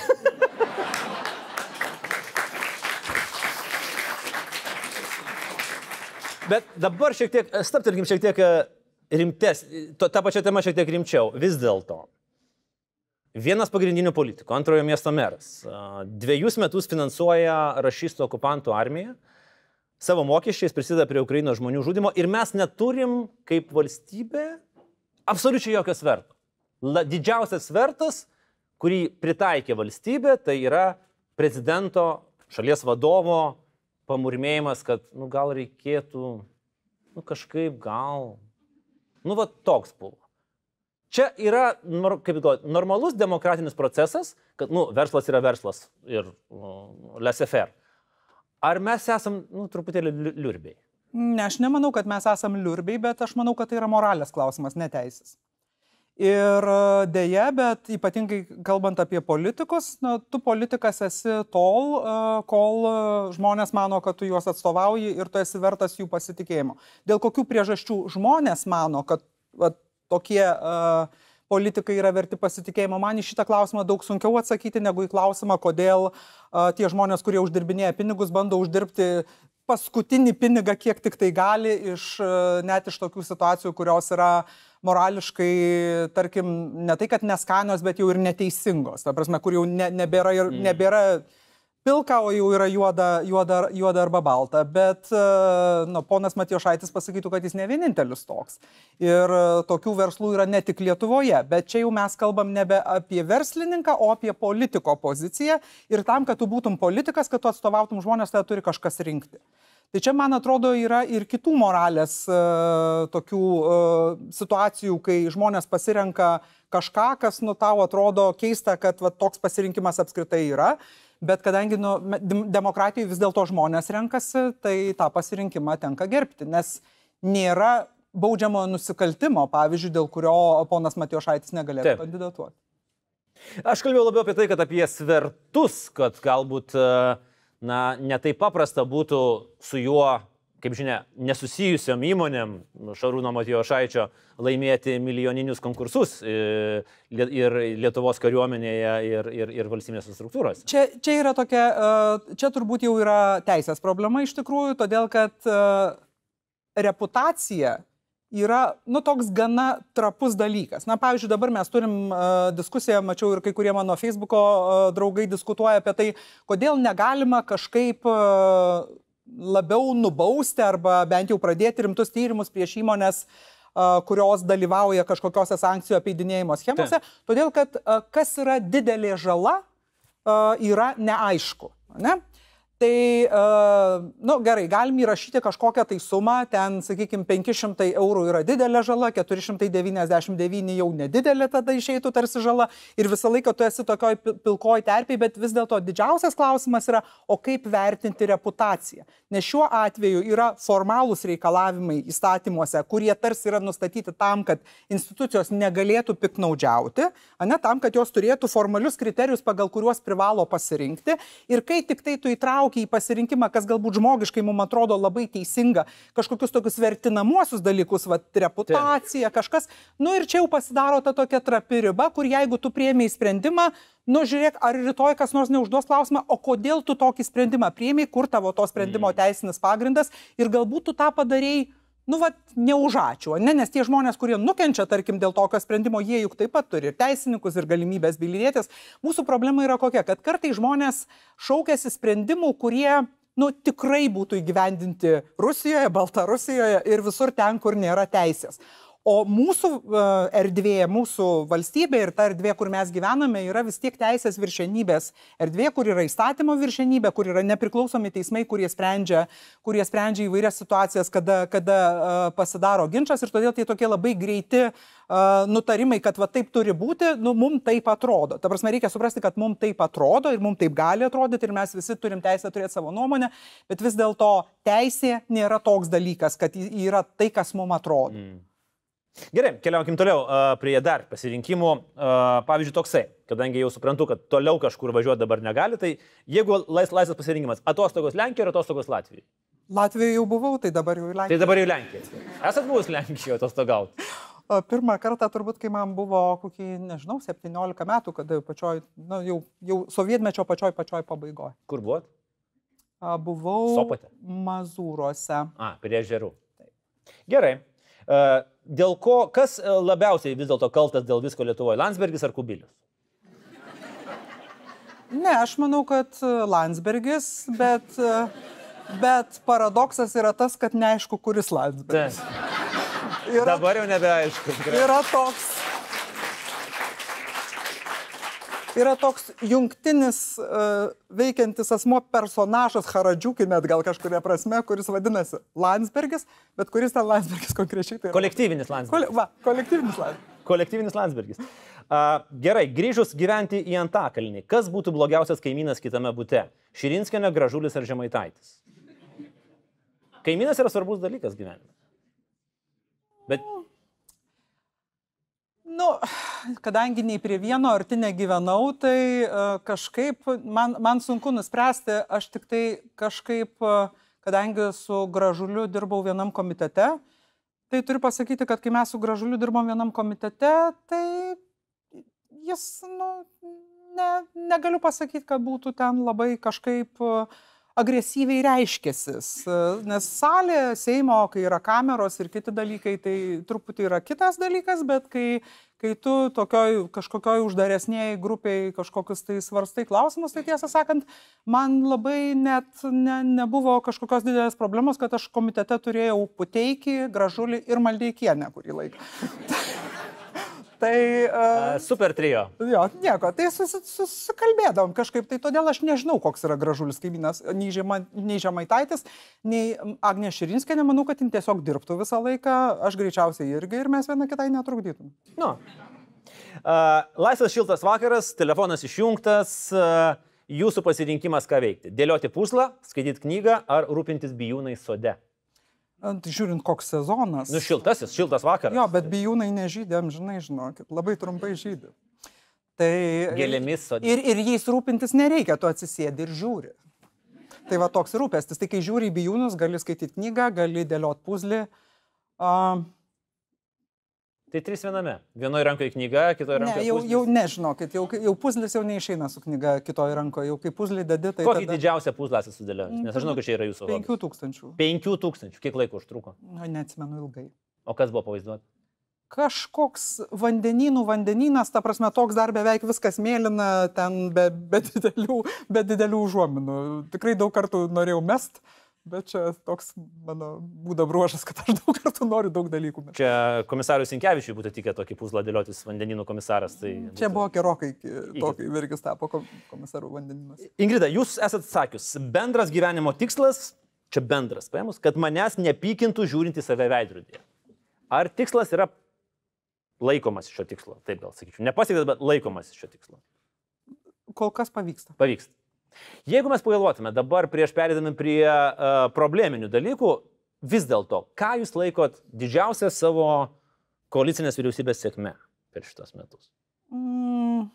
Bet dabar šiek tiek, stabtelkim šiek tiek rimtes, ta pačia tema šiek tiek rimčiau. Vis dėlto, vienas pagrindinių politikų, antrojo miesto meras, dviejus metus finansuoja rašistų okupantų armiją, savo mokesčiais prisideda prie Ukrainos žmonių žudimo ir mes neturim kaip valstybė absoliučiai jokio sverto. La, didžiausias svertas, kurį pritaikė valstybė, tai yra prezidento, šalies vadovo pamurmėjimas, kad nu, gal reikėtų, nu kažkaip gal Nu, va, toks buvo. Čia yra, kaip galvoju, normalus demokratinis procesas, kad, nu, verslas yra verslas ir nu, laissez-faire. Ar mes esam, nu, truputėlį liurbiai? Ne, aš nemanau, kad mes esam liurbiai, bet aš manau, kad tai yra moralės klausimas, neteisės. Ir dėja, bet ypatingai kalbant apie politikus, na, tu politikas esi tol, kol žmonės mano, kad tu juos atstovauji ir tu esi vertas jų pasitikėjimo. Dėl kokių priežasčių žmonės mano, kad va, tokie uh, politikai yra verti pasitikėjimo, man į šitą klausimą daug sunkiau atsakyti, negu į klausimą, kodėl uh, tie žmonės, kurie uždirbinėja pinigus, bando uždirbti paskutinį pinigą, kiek tik tai gali, iš, uh, net iš tokių situacijų, kurios yra morališkai, tarkim, ne tai, kad neskanios, bet jau ir neteisingos. Ta prasme, kur jau ne, nebėra, ir, mm. nebėra pilka, o jau yra juoda, juoda, juoda arba balta. Bet nu, ponas Matijošaitis pasakytų, kad jis ne vienintelis toks. Ir tokių verslų yra ne tik Lietuvoje. Bet čia jau mes kalbam nebe apie verslininką, o apie politiko poziciją. Ir tam, kad tu būtum politikas, kad tu atstovautum žmonės, tai turi kažkas rinkti. Tai čia, man atrodo, yra ir kitų moralės uh, tokių uh, situacijų, kai žmonės pasirenka kažką, kas nu tau atrodo keista, kad va, toks pasirinkimas apskritai yra, bet kadangi nu, demokratijoje vis dėlto žmonės renkasi, tai tą pasirinkimą tenka gerbti, nes nėra baudžiamo nusikaltimo, pavyzdžiui, dėl kurio ponas Matijošaitis negalėtų kandidatuoti. Aš kalbėjau labiau apie tai, kad apie svertus, kad galbūt uh... na, netai paprasta būtų su juo, kaip žinia, nesusijusiom įmonėm Šarūno Matijošaičio laimėti milijoninius konkursus ir Lietuvos kariuomenėje ir, ir, ir valstybinėse struktūrose. Čia, čia yra tokia, čia turbūt jau yra teisės problema iš tikrųjų, todėl kad reputacija yra, nu, toks gana trapus dalykas. Na, pavyzdžiui, dabar mes turim uh, diskusiją, mačiau ir kai kurie mano Facebooko uh, draugai diskutuoja apie tai, kodėl negalima kažkaip uh, labiau nubausti arba bent jau pradėti rimtus tyrimus prieš įmonės, uh, kurios dalyvauja kažkokiose sankcijų apeidinėjimo schemose. Taip. Todėl, kad uh, kas yra didelė žala, uh, yra neaišku. Ne? Tai, uh, nu, gerai, galim įrašyti kažkokią tai sumą, ten, sakykime, penki šimtai eurų yra didelė žala, keturi šimtai devyniasdešimt devyni jau nedidelė tada išeitų tarsi žala ir visą laiką tu esi tokioj pilkoj terpėj, bet vis dėlto didžiausias klausimas yra, o kaip vertinti reputaciją. Nes šiuo atveju yra formalūs reikalavimai įstatymuose, kurie tarsi yra nustatyti tam, kad institucijos negalėtų piknaudžiauti, ne tam, kad jos turėtų formalius kriterijus, pagal kuriuos privalo pasirinkti ir kai tik tai tu įtrauki į pasirinkimą, kas galbūt žmogiškai mums atrodo labai teisinga, kažkokius tokius vertinamuosius dalykus, va, reputacija, kažkas, nu ir čia jau pasidaro ta tokia trapi riba, kur jeigu tu priėmei sprendimą, nu žiūrėk, ar rytoj kas nors neužduos klausimą, o kodėl tu tokį sprendimą priėmei, kur tavo to sprendimo teisinis pagrindas ir galbūt tu tą padarėjai, nu, va, ne už ačiū, ne, nes tie žmonės, kurie nukenčia, tarkim, dėl tokio sprendimo, jie juk taip pat turi ir teisininkus, ir galimybės bylinėtis. Mūsų problema yra kokia, kad kartai žmonės šaukiasi sprendimų, kurie, nu, tikrai būtų įgyvendinti Rusijoje, Baltarusijoje ir visur ten, kur nėra teisės. O mūsų erdvė, mūsų valstybė ir ta erdvė, kur mes gyvename, yra vis tiek teisės viršenybės erdvė, kur yra įstatymo viršenybė, kur yra nepriklausomi teismai, kurie sprendžia, kurie sprendžia įvairias situacijas, kada, kada uh, pasidaro ginčas ir todėl tai tokie labai greiti uh, nutarimai, kad va taip turi būti, nu, mums taip atrodo. Ta prasme, reikia suprasti, kad mums taip atrodo ir mums taip gali atrodyti ir mes visi turim teisę turėti savo nuomonę, bet vis dėlto teisė nėra toks dalykas, kad yra tai, kas mums atrodo. Mm. Gerai, keliaukim toliau uh, prie dar pasirinkimų. Uh, pavyzdžiui, toksai, kadangi jau suprantu, kad toliau kažkur važiuoti dabar negali, tai jeigu lais, laisvas pasirinkimas, atostogos Lenkijoje ir atostogos Latvijoje? Latvijoje jau buvau, tai dabar jau į Lenkiją. Tai dabar jau Lenkijoje. Esat buvus Lenkijoje atostogauti? Pirmą kartą turbūt, kai man buvo kokį, nežinau, septyniolika metų, kada jau pačioj, nu, jau, jau sovietmečio pačioj pačioj pabaigoje. Kur buvot? Buvau Sopote. Mazūruose. A, prie ežerų. Gerai. Uh, dėl ko, kas labiausiai vis dėlto kaltas dėl visko Lietuvoje, Landsbergis ar Kubilius? Ne, aš manau, kad Landsbergis, bet, bet paradoksas yra tas, kad neaišku, kuris Landsbergis. Yra, dabar jau nebeaišku. Yra toks. yra toks jungtinis uh, veikiantis asmo personažas Haradžiukė, net gal kažkuria prasme, kuris vadinasi Landsbergis, bet kuris ten Landsbergis konkrečiai tai yra. Kolektyvinis Landsbergis. Kole, va, kolektyvinis Landsbergis. Kolektyvinis Landsbergis. Uh, gerai, grįžus gyventi į Antakalnį, kas būtų blogiausias kaimynas kitame bute? Širinskienė, Gražulis ar Žemaitaitis? Kaimynas yra svarbus dalykas gyvenime. Bet... Nu, kadangi nei prie vieno arti negyvenau, tai uh, kažkaip man, man sunku nuspręsti, aš tik tai kažkaip, uh, kadangi su Gražuliu dirbau vienam komitete, tai turiu pasakyti, kad kai mes su Gražuliu dirbom vienam komitete, tai jis, nu, ne, negaliu pasakyti, kad būtų ten labai kažkaip uh, agresyviai reiškėsis, nes salė, Seimo, kai yra kameros ir kiti dalykai, tai truputį yra kitas dalykas, bet kai, kai tu tokioj kažkokioj uždaresnėj grupiai kažkokius tai svarstai klausimus, tai tiesą sakant, man labai net ne, nebuvo kažkokios didelės problemos, kad aš komitete turėjau Puteikį, Gražulį ir Maldeikienę kurį laiką. Tai, uh, super trijo. Jo, nieko, tai susi, susikalbėdavom kažkaip, tai todėl aš nežinau, koks yra Gražulis kaimynas, nei, žema, nei Žemaitaitis, nei Agnė Širinskienė, manau, kad jin tiesiog dirbtų visą laiką, aš greičiausiai irgi ir mes viena kitai netrukdytum. Nu. Uh, laisvas šiltas vakaras, telefonas išjungtas, uh, jūsų pasirinkimas ką veikti? Dėlioti puslą, skaityti knygą ar rūpintis bijūnai sode? Žiūrint, koks sezonas. Nu, šiltasis, šiltas vakaras. Jo, bet bijūnai nežydė, amžinai, žinokit, labai trumpai žydė. Tai... Gėlėmis sodė. Ir, ir jais rūpintis nereikia, tu atsisėdi ir žiūri. Tai va toks rūpestis. Tai kai žiūri į bijūnus, gali skaityti knygą, gali dėlioti puzlį. Uh, Tai trys viename. Vienoje rankoje knyga, kitoje rankoje ne, jau, puzlis. jau nežinokit, jau, jau puzlis jau neišeina su knyga kitoje rankoje. Jau kai puzlį dedi, tai... Kokį tada... didžiausią puzlą esi sudėliojęs? Nes aš žinau, kad čia yra jūsų hobis. Penkių tūkstančių. Penkių tūkstančių. Kiek laiko užtruko? Na, neatsimenu ilgai. O kas buvo pavaizduoti? Kažkoks vandenynų vandenynas, ta prasme, toks dar beveik viskas mėlyna, ten be, be, didelių, be didelių užuominų. Tikrai daug kartų norėjau mest, bet čia toks mano būda bruožas, kad aš daug kartų noriu daug dalykų. Bet... Čia komisarius Sinkevičiui būtų tikę tokį puzlą dėliotis vandenynų komisaras. Tai čia būtų... buvo gerokai tokai Virgis tapo komisarų vandenynas. Ingrida, jūs esat sakius, bendras gyvenimo tikslas, čia bendras paėmus, kad manęs nepykintų žiūrinti save veidrodyje. Ar tikslas yra laikomas šio tikslo? Taip gal sakyčiau. Nepasiektas, bet laikomas šio tikslo. Kol kas pavyksta. Pavyksta. Jeigu mes pagalvotume dabar prieš perėdami prie uh, probleminių dalykų, vis dėlto, ką jūs laikot didžiausią savo koalicinės vyriausybės sėkmę per šitos metus? Mm.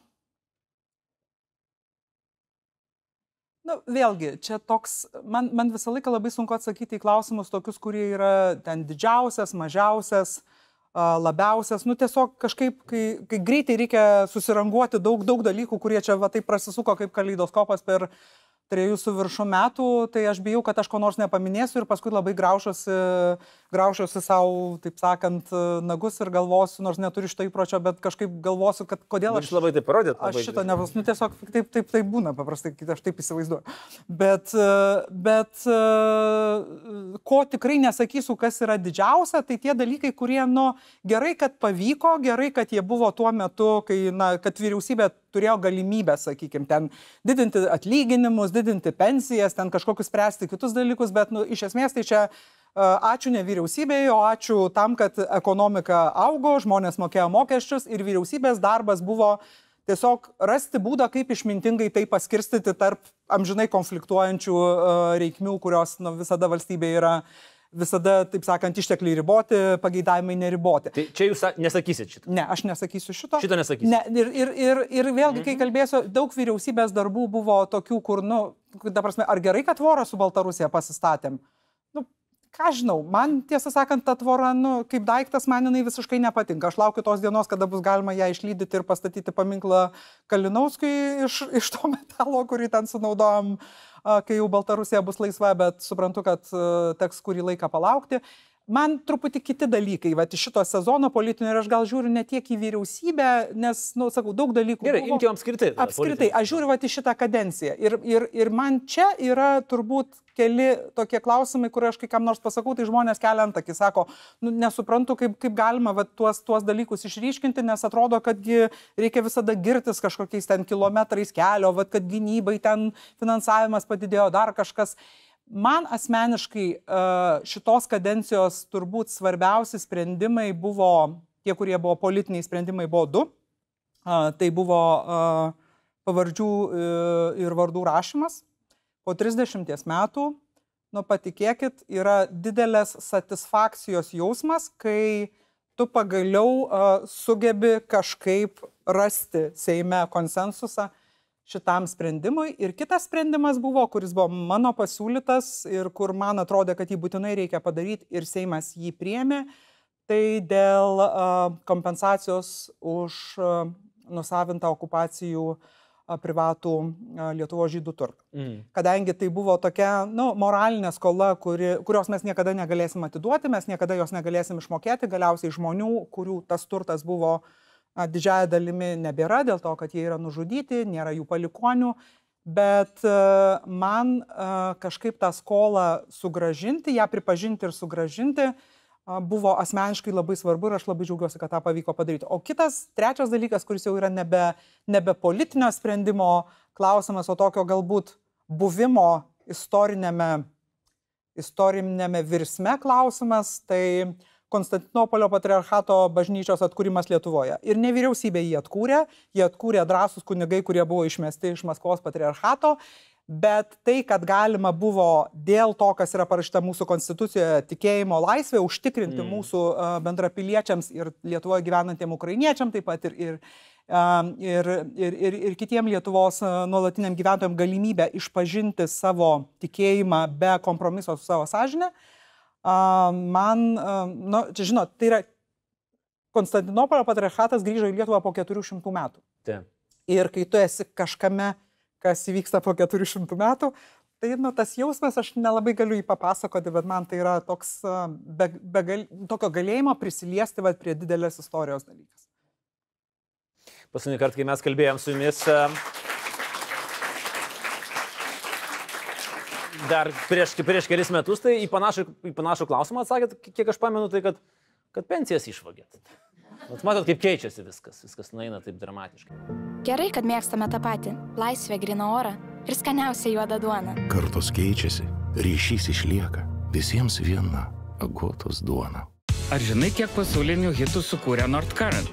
Na, vėlgi, čia toks, man, man visą laiką labai sunku atsakyti į klausimus tokius, kurie yra ten didžiausias, mažiausias, labiausias, nu tiesiog kažkaip, kai, kai greitai reikia susiranguoti daug, daug dalykų, kurie čia va taip prasisuko kaip kaleidoskopas per trejus su viršų metų, tai aš bijau, kad aš ko nors nepaminėsiu ir paskui labai graušuosi, graušuosi savo, taip sakant, nagus ir galvosiu, nors neturiu šito įpročio, bet kažkaip galvosiu, kad kodėl aš... Jūs labai taip parodėt. Aš šito nebus, nu tiesiog taip, taip, taip būna, paprastai, aš taip įsivaizduoju. Bet, bet ko tikrai nesakysiu, kas yra didžiausia, tai tie dalykai, kurie, nu, gerai, kad pavyko, gerai, kad jie buvo tuo metu, kai, na, kad vyriausybė turėjo galimybę, sakykime, ten didinti atlyginimus, didinti pensijas, ten kažkokius spręsti kitus dalykus, bet nu, iš esmės tai čia uh, ačiū ne vyriausybei, o ačiū tam, kad ekonomika augo, žmonės mokėjo mokesčius ir vyriausybės darbas buvo tiesiog rasti būdą, kaip išmintingai tai paskirstyti tarp amžinai konfliktuojančių uh, reikmių, kurios nu, visada valstybė yra visada, taip sakant, ištekliai riboti, pageidavimai neriboti. Tai čia jūs nesakysit šito? Ne, aš nesakysiu šito. Šito nesakysit? Ne, ir, ir, ir, ir vėlgi, kai kalbėsiu, daug vyriausybės darbų buvo tokių, kur, nu, ta prasme, ar gerai, kad tvorą su Baltarusija pasistatėm? Nu, ką žinau, man tiesą sakant, ta tvora, nu, kaip daiktas, man jinai visiškai nepatinka. Aš laukiu tos dienos, kada bus galima ją išlydyti ir pastatyti paminklą Kalinauskui iš, iš to metalo, kurį ten sunaudojom, kai jau Baltarusija bus laisva, bet suprantu, kad teks kurį laiką palaukti. man truputį kiti dalykai, va, iš šito sezono politinio ir aš gal žiūriu ne tiek į vyriausybę, nes, na, nu, sakau, daug dalykų. Gerai, buvo. imkim apskritai. Apskritai, aš žiūriu va, į šitą kadenciją. Ir, ir, ir man čia yra turbūt keli tokie klausimai, kur aš kai kam nors pasakau, tai žmonės kelia antakį, sako, nu, nesuprantu, kaip, kaip galima va, tuos, tuos dalykus išryškinti, nes atrodo, kadgi reikia visada girtis kažkokiais ten kilometrais kelio, va, kad gynybai ten finansavimas padidėjo, dar kažkas. Man asmeniškai šitos kadencijos turbūt svarbiausi sprendimai buvo, tie, kurie buvo politiniai sprendimai, buvo du. Tai buvo pavardžių ir vardų rašymas. Po trisdešimties metų, nu patikėkit, yra didelės satisfakcijos jausmas, kai tu pagaliau sugebi kažkaip rasti Seime konsensusą šitam sprendimui. Ir kitas sprendimas buvo, kuris buvo mano pasiūlytas ir kur man atrodė, kad jį būtinai reikia padaryti ir Seimas jį priėmė, tai dėl uh, kompensacijos už uh, nusavintą okupacijų uh, privatų uh, Lietuvos žydų turtą. Mm. Kadangi tai buvo tokia nu, moralinė skola, kuri, kurios mes niekada negalėsim atiduoti, mes niekada jos negalėsim išmokėti, galiausiai žmonių, kurių tas turtas buvo didžiąją dalimi nebėra, dėl to, kad jie yra nužudyti, nėra jų palikonių, bet man kažkaip tą skolą sugražinti, ją pripažinti ir sugražinti buvo asmeniškai labai svarbu ir aš labai džiaugiuosi, kad tą pavyko padaryti. O kitas, trečias dalykas, kuris jau yra nebe, nebe politinio sprendimo klausimas, o tokio galbūt buvimo istorinėme, istorinėme virsme klausimas, tai Konstantinopolio patriarchato bažnyčios atkūrimas Lietuvoje. Ir ne vyriausybė jį atkūrė, jį atkūrė drąsūs kunigai, kurie buvo išmesti iš Maskvos patriarchato, bet tai, kad galima buvo dėl to, kas yra parašyta mūsų konstitucijoje, tikėjimo laisvė, užtikrinti mm. mūsų uh, bendrapiliečiams ir Lietuvoje gyvenantiem ukrainiečiam, taip pat ir, ir, uh, ir, ir, ir, ir kitiem Lietuvos uh, nuolatiniam gyventojam galimybę išpažinti savo tikėjimą be kompromiso su savo sąžine. Uh, man, uh, nu, čia žinot, tai yra Konstantinopolio patriarchatas grįžo į Lietuvą po keturių šimtų metų. Taip. Ir kai tu esi kažkame, kas įvyksta po keturių šimtų metų, tai nu, tas jausmas, aš nelabai galiu jį papasakoti, bet man tai yra toks, be, be gal, tokio galėjimo prisiliesti va, prie didelės istorijos dalykas. Paskutinį kartą, kai mes kalbėjom su jumis, dar prieš, prieš kelis metus, tai į panašų, į panašų klausimą atsakėt, kiek aš pamenu, tai kad, kad pensijas išvagėt. Vat matot, kaip keičiasi viskas, viskas nueina taip dramatiškai. Gerai, kad mėgstame tą patį - laisvę, gryną orą ir skaniausią juodą duoną. Kartos keičiasi, ryšys išlieka, visiems viena Agotos duona. Ar žinai, kiek pasaulinių hitų sukūrė Nordcurrent?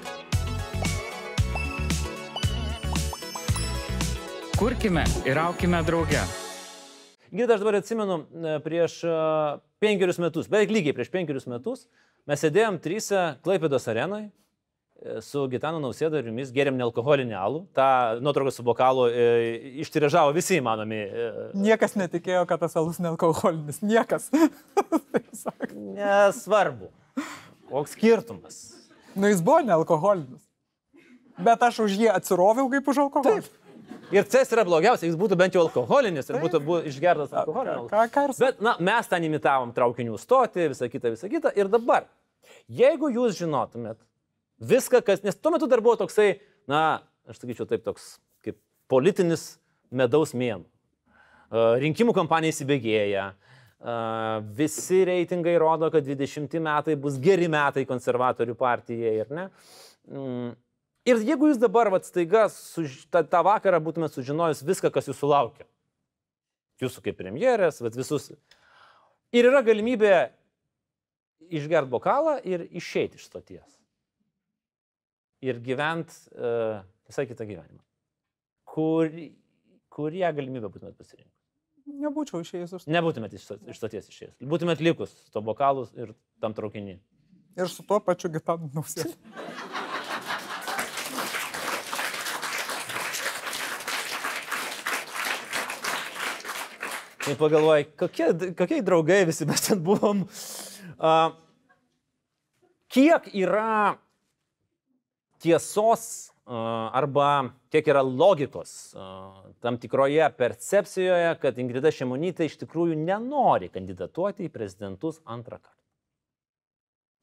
Kurkime ir aukime drauge. Gita, aš dabar atsimenu, prieš penkerius metus, beveik lygiai prieš penkerius metus, mes sėdėjom tryse Klaipėdos arenoj su Gitanu Nausėda ir jumis, gėrėm nealkoholinį alų. Ta nuotrauką su bokalu e, ištiražavo visi įmanomi. E, Niekas netikėjo, kad tas alus nealkoholinis. Niekas. Nesvarbu. Koks skirtumas? Nu, jis buvo nealkoholinis. Bet aš už jį atsiroviau kaip už alkoholį. Taip. Ir ces yra blogiausia, jis būtų bent jau alkoholinis ir būtų, būtų išgertas alkoholinis. Ką, ką, Bet na, mes ten imitavom traukinių stoti, visą kitą, visą kitą. Ir dabar, jeigu jūs žinotumėt viską, kas... Nes tuo metu dar buvo toksai, na, aš sakyčiau taip, toks kaip politinis medaus mėnuo. Rinkimų kampanija įsibėgėja. Visi reitingai rodo, kad dvidešimti metai bus geri metai konservatorių partijai, ir ne? Ir jeigu jūs dabar, vat, staiga, suž... tą, tą vakarą būtumėt sužinojus viską, kas jūsų laukia. Jūsų kaip premjerės, vat, visus. Ir yra galimybė išgert bokalą ir išeiti iš stoties. Ir gyvent uh, visai kitą gyvenimą. Kur, kurią galimybę būtumėt pasirinkę? Nebūčiau išėjęs iš stoties. Nebūtumėt iš stoties išėjęs. Būtumėt likus to bokalus ir tam traukinį. Ir su tuo pačiu Gitanu Nausėda. Tai pagalvojai, kokie, kokie draugai visi mes ten buvom. Uh, kiek yra tiesos uh, arba kiek yra logikos uh, tam tikroje percepcijoje, kad Ingrida Šimonytė iš tikrųjų nenori kandidatuoti į prezidentus antrą kartą.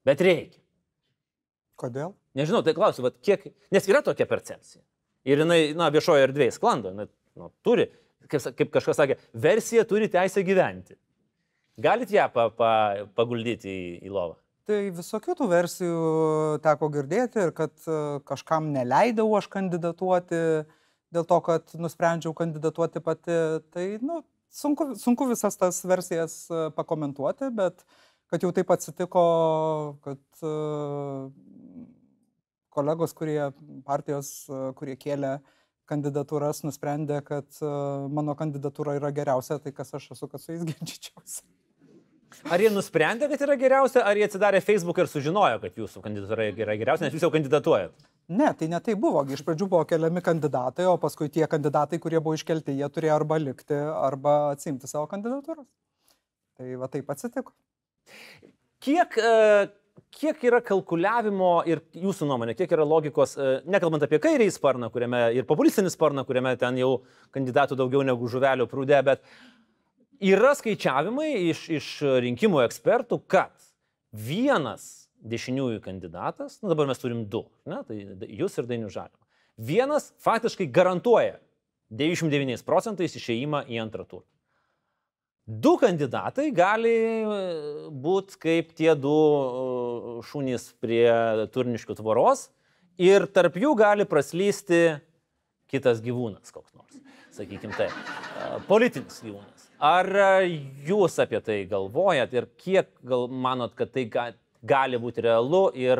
Bet reikia. Kodėl? Nežinau, tai klausiu, vat, kiek, nes yra tokia percepcija. Ir jinai, na, viešoje erdvėje sklando, jinai, nu, turi, kaip, kaip kažkas sakė, versija turi teisę gyventi. Galit ją pa, pa, paguldyti į, į lovą? Tai visokių tų versijų teko girdėti ir kad kažkam neleidau aš kandidatuoti dėl to, kad nusprendžiau kandidatuoti pati. Tai, nu, sunku, sunku visas tas versijas pakomentuoti, bet kad jau taip atsitiko, kad uh, kolegos, kurie partijos, uh, kurie kėlė kandidatūras, nusprendė, kad uh, mano kandidatūra yra geriausia, tai kas aš esu, kad su jais ginčyčiausi. Ar jie nusprendė, kad yra geriausia, ar jie atsidarė Facebook ir sužinojo, kad jūsų kandidatūra yra geriausia, nes jūs jau kandidatuojat? Ne, tai ne tai buvo. Iš pradžių buvo keliami kandidatai, o paskui tie kandidatai, kurie buvo iškelti, jie turėjo arba likti, arba atsimti savo kandidatūras. Tai va taip atsitiko. Kiek, kiek yra kalkuliavimo ir jūsų nuomonė, kiek yra logikos, nekalbant apie kairįjį sparną, kuriame ir populistinį sparną, kuriame ten jau kandidatų daugiau negu žuvelių prūdė, bet yra skaičiavimai iš, iš rinkimų ekspertų, kad vienas dešiniųjų kandidatas, nu dabar mes turim du, ne, tai jūs ir Dainius Žalimas, vienas faktiškai garantuoja devyniasdešimt devyniais procentais išėjimą į antrą turą. Du kandidatai gali būti kaip tie du šunys prie Turniškių tvoros ir tarp jų gali praslysti kitas gyvūnas koks nors, sakykime tai, politinis gyvūnas. Ar jūs apie tai galvojat ir kiek gal manot, kad tai ga, gali būti realu ir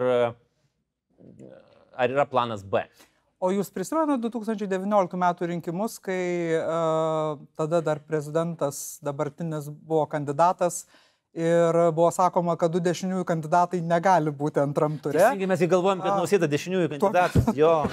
ar yra planas B? O jūs prisimenate du tūkstančiai devynioliktų metų rinkimus, kai uh, tada dar prezidentas dabartinis buvo kandidatas ir buvo sakoma, kad du dešiniųjų kandidatai negali būti antram ture. Teisingai, mes jį galvojam, kad Nausėda dešiniųjų kandidatas. Tuo... Jo.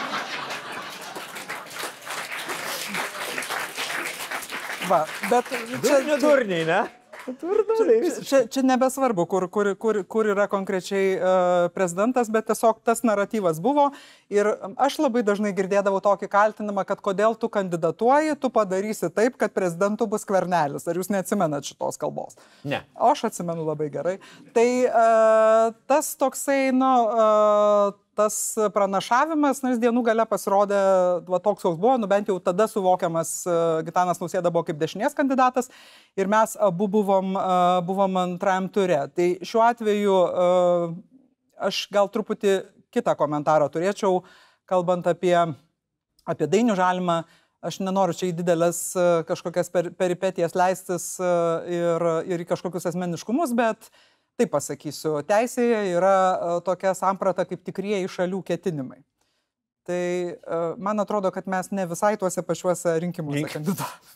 Va, bet čia... Durniai, ne? Čia, čia nebesvarbu, kur, kur, kur, kur yra konkrečiai uh, prezidentas, bet tiesiog tas naratyvas buvo. Ir aš labai dažnai girdėdavau tokį kaltinimą, kad kodėl tu kandidatuoji, tu padarysi taip, kad prezidentu bus Skvernelis. Ar jūs neatsimenat šitos kalbos? Ne. O aš atsimenu labai gerai. Tai uh, tas toksai, nu... Uh, tas pranašavimas, nors dienų gale pasirodė, va, toks koks buvo, nu bent jau tada suvokiamas uh, Gitanas Nausėda buvo kaip dešinės kandidatas ir mes abu buvom, uh, buvom antrajam ture. Tai šiuo atveju uh, aš gal truputį kitą komentarą turėčiau, kalbant apie, apie Dainių Žalimą. Aš nenoriu čia į didelės uh, kažkokias per, peripetijas leistis uh, ir, ir į kažkokius asmeniškumus, bet taip pasakysiu, teisėje yra uh, tokia samprata kaip tikrieji šalių ketinimai. Tai uh, man atrodo, kad mes ne visai tuose pačiuose rinkimuose kandidatavome.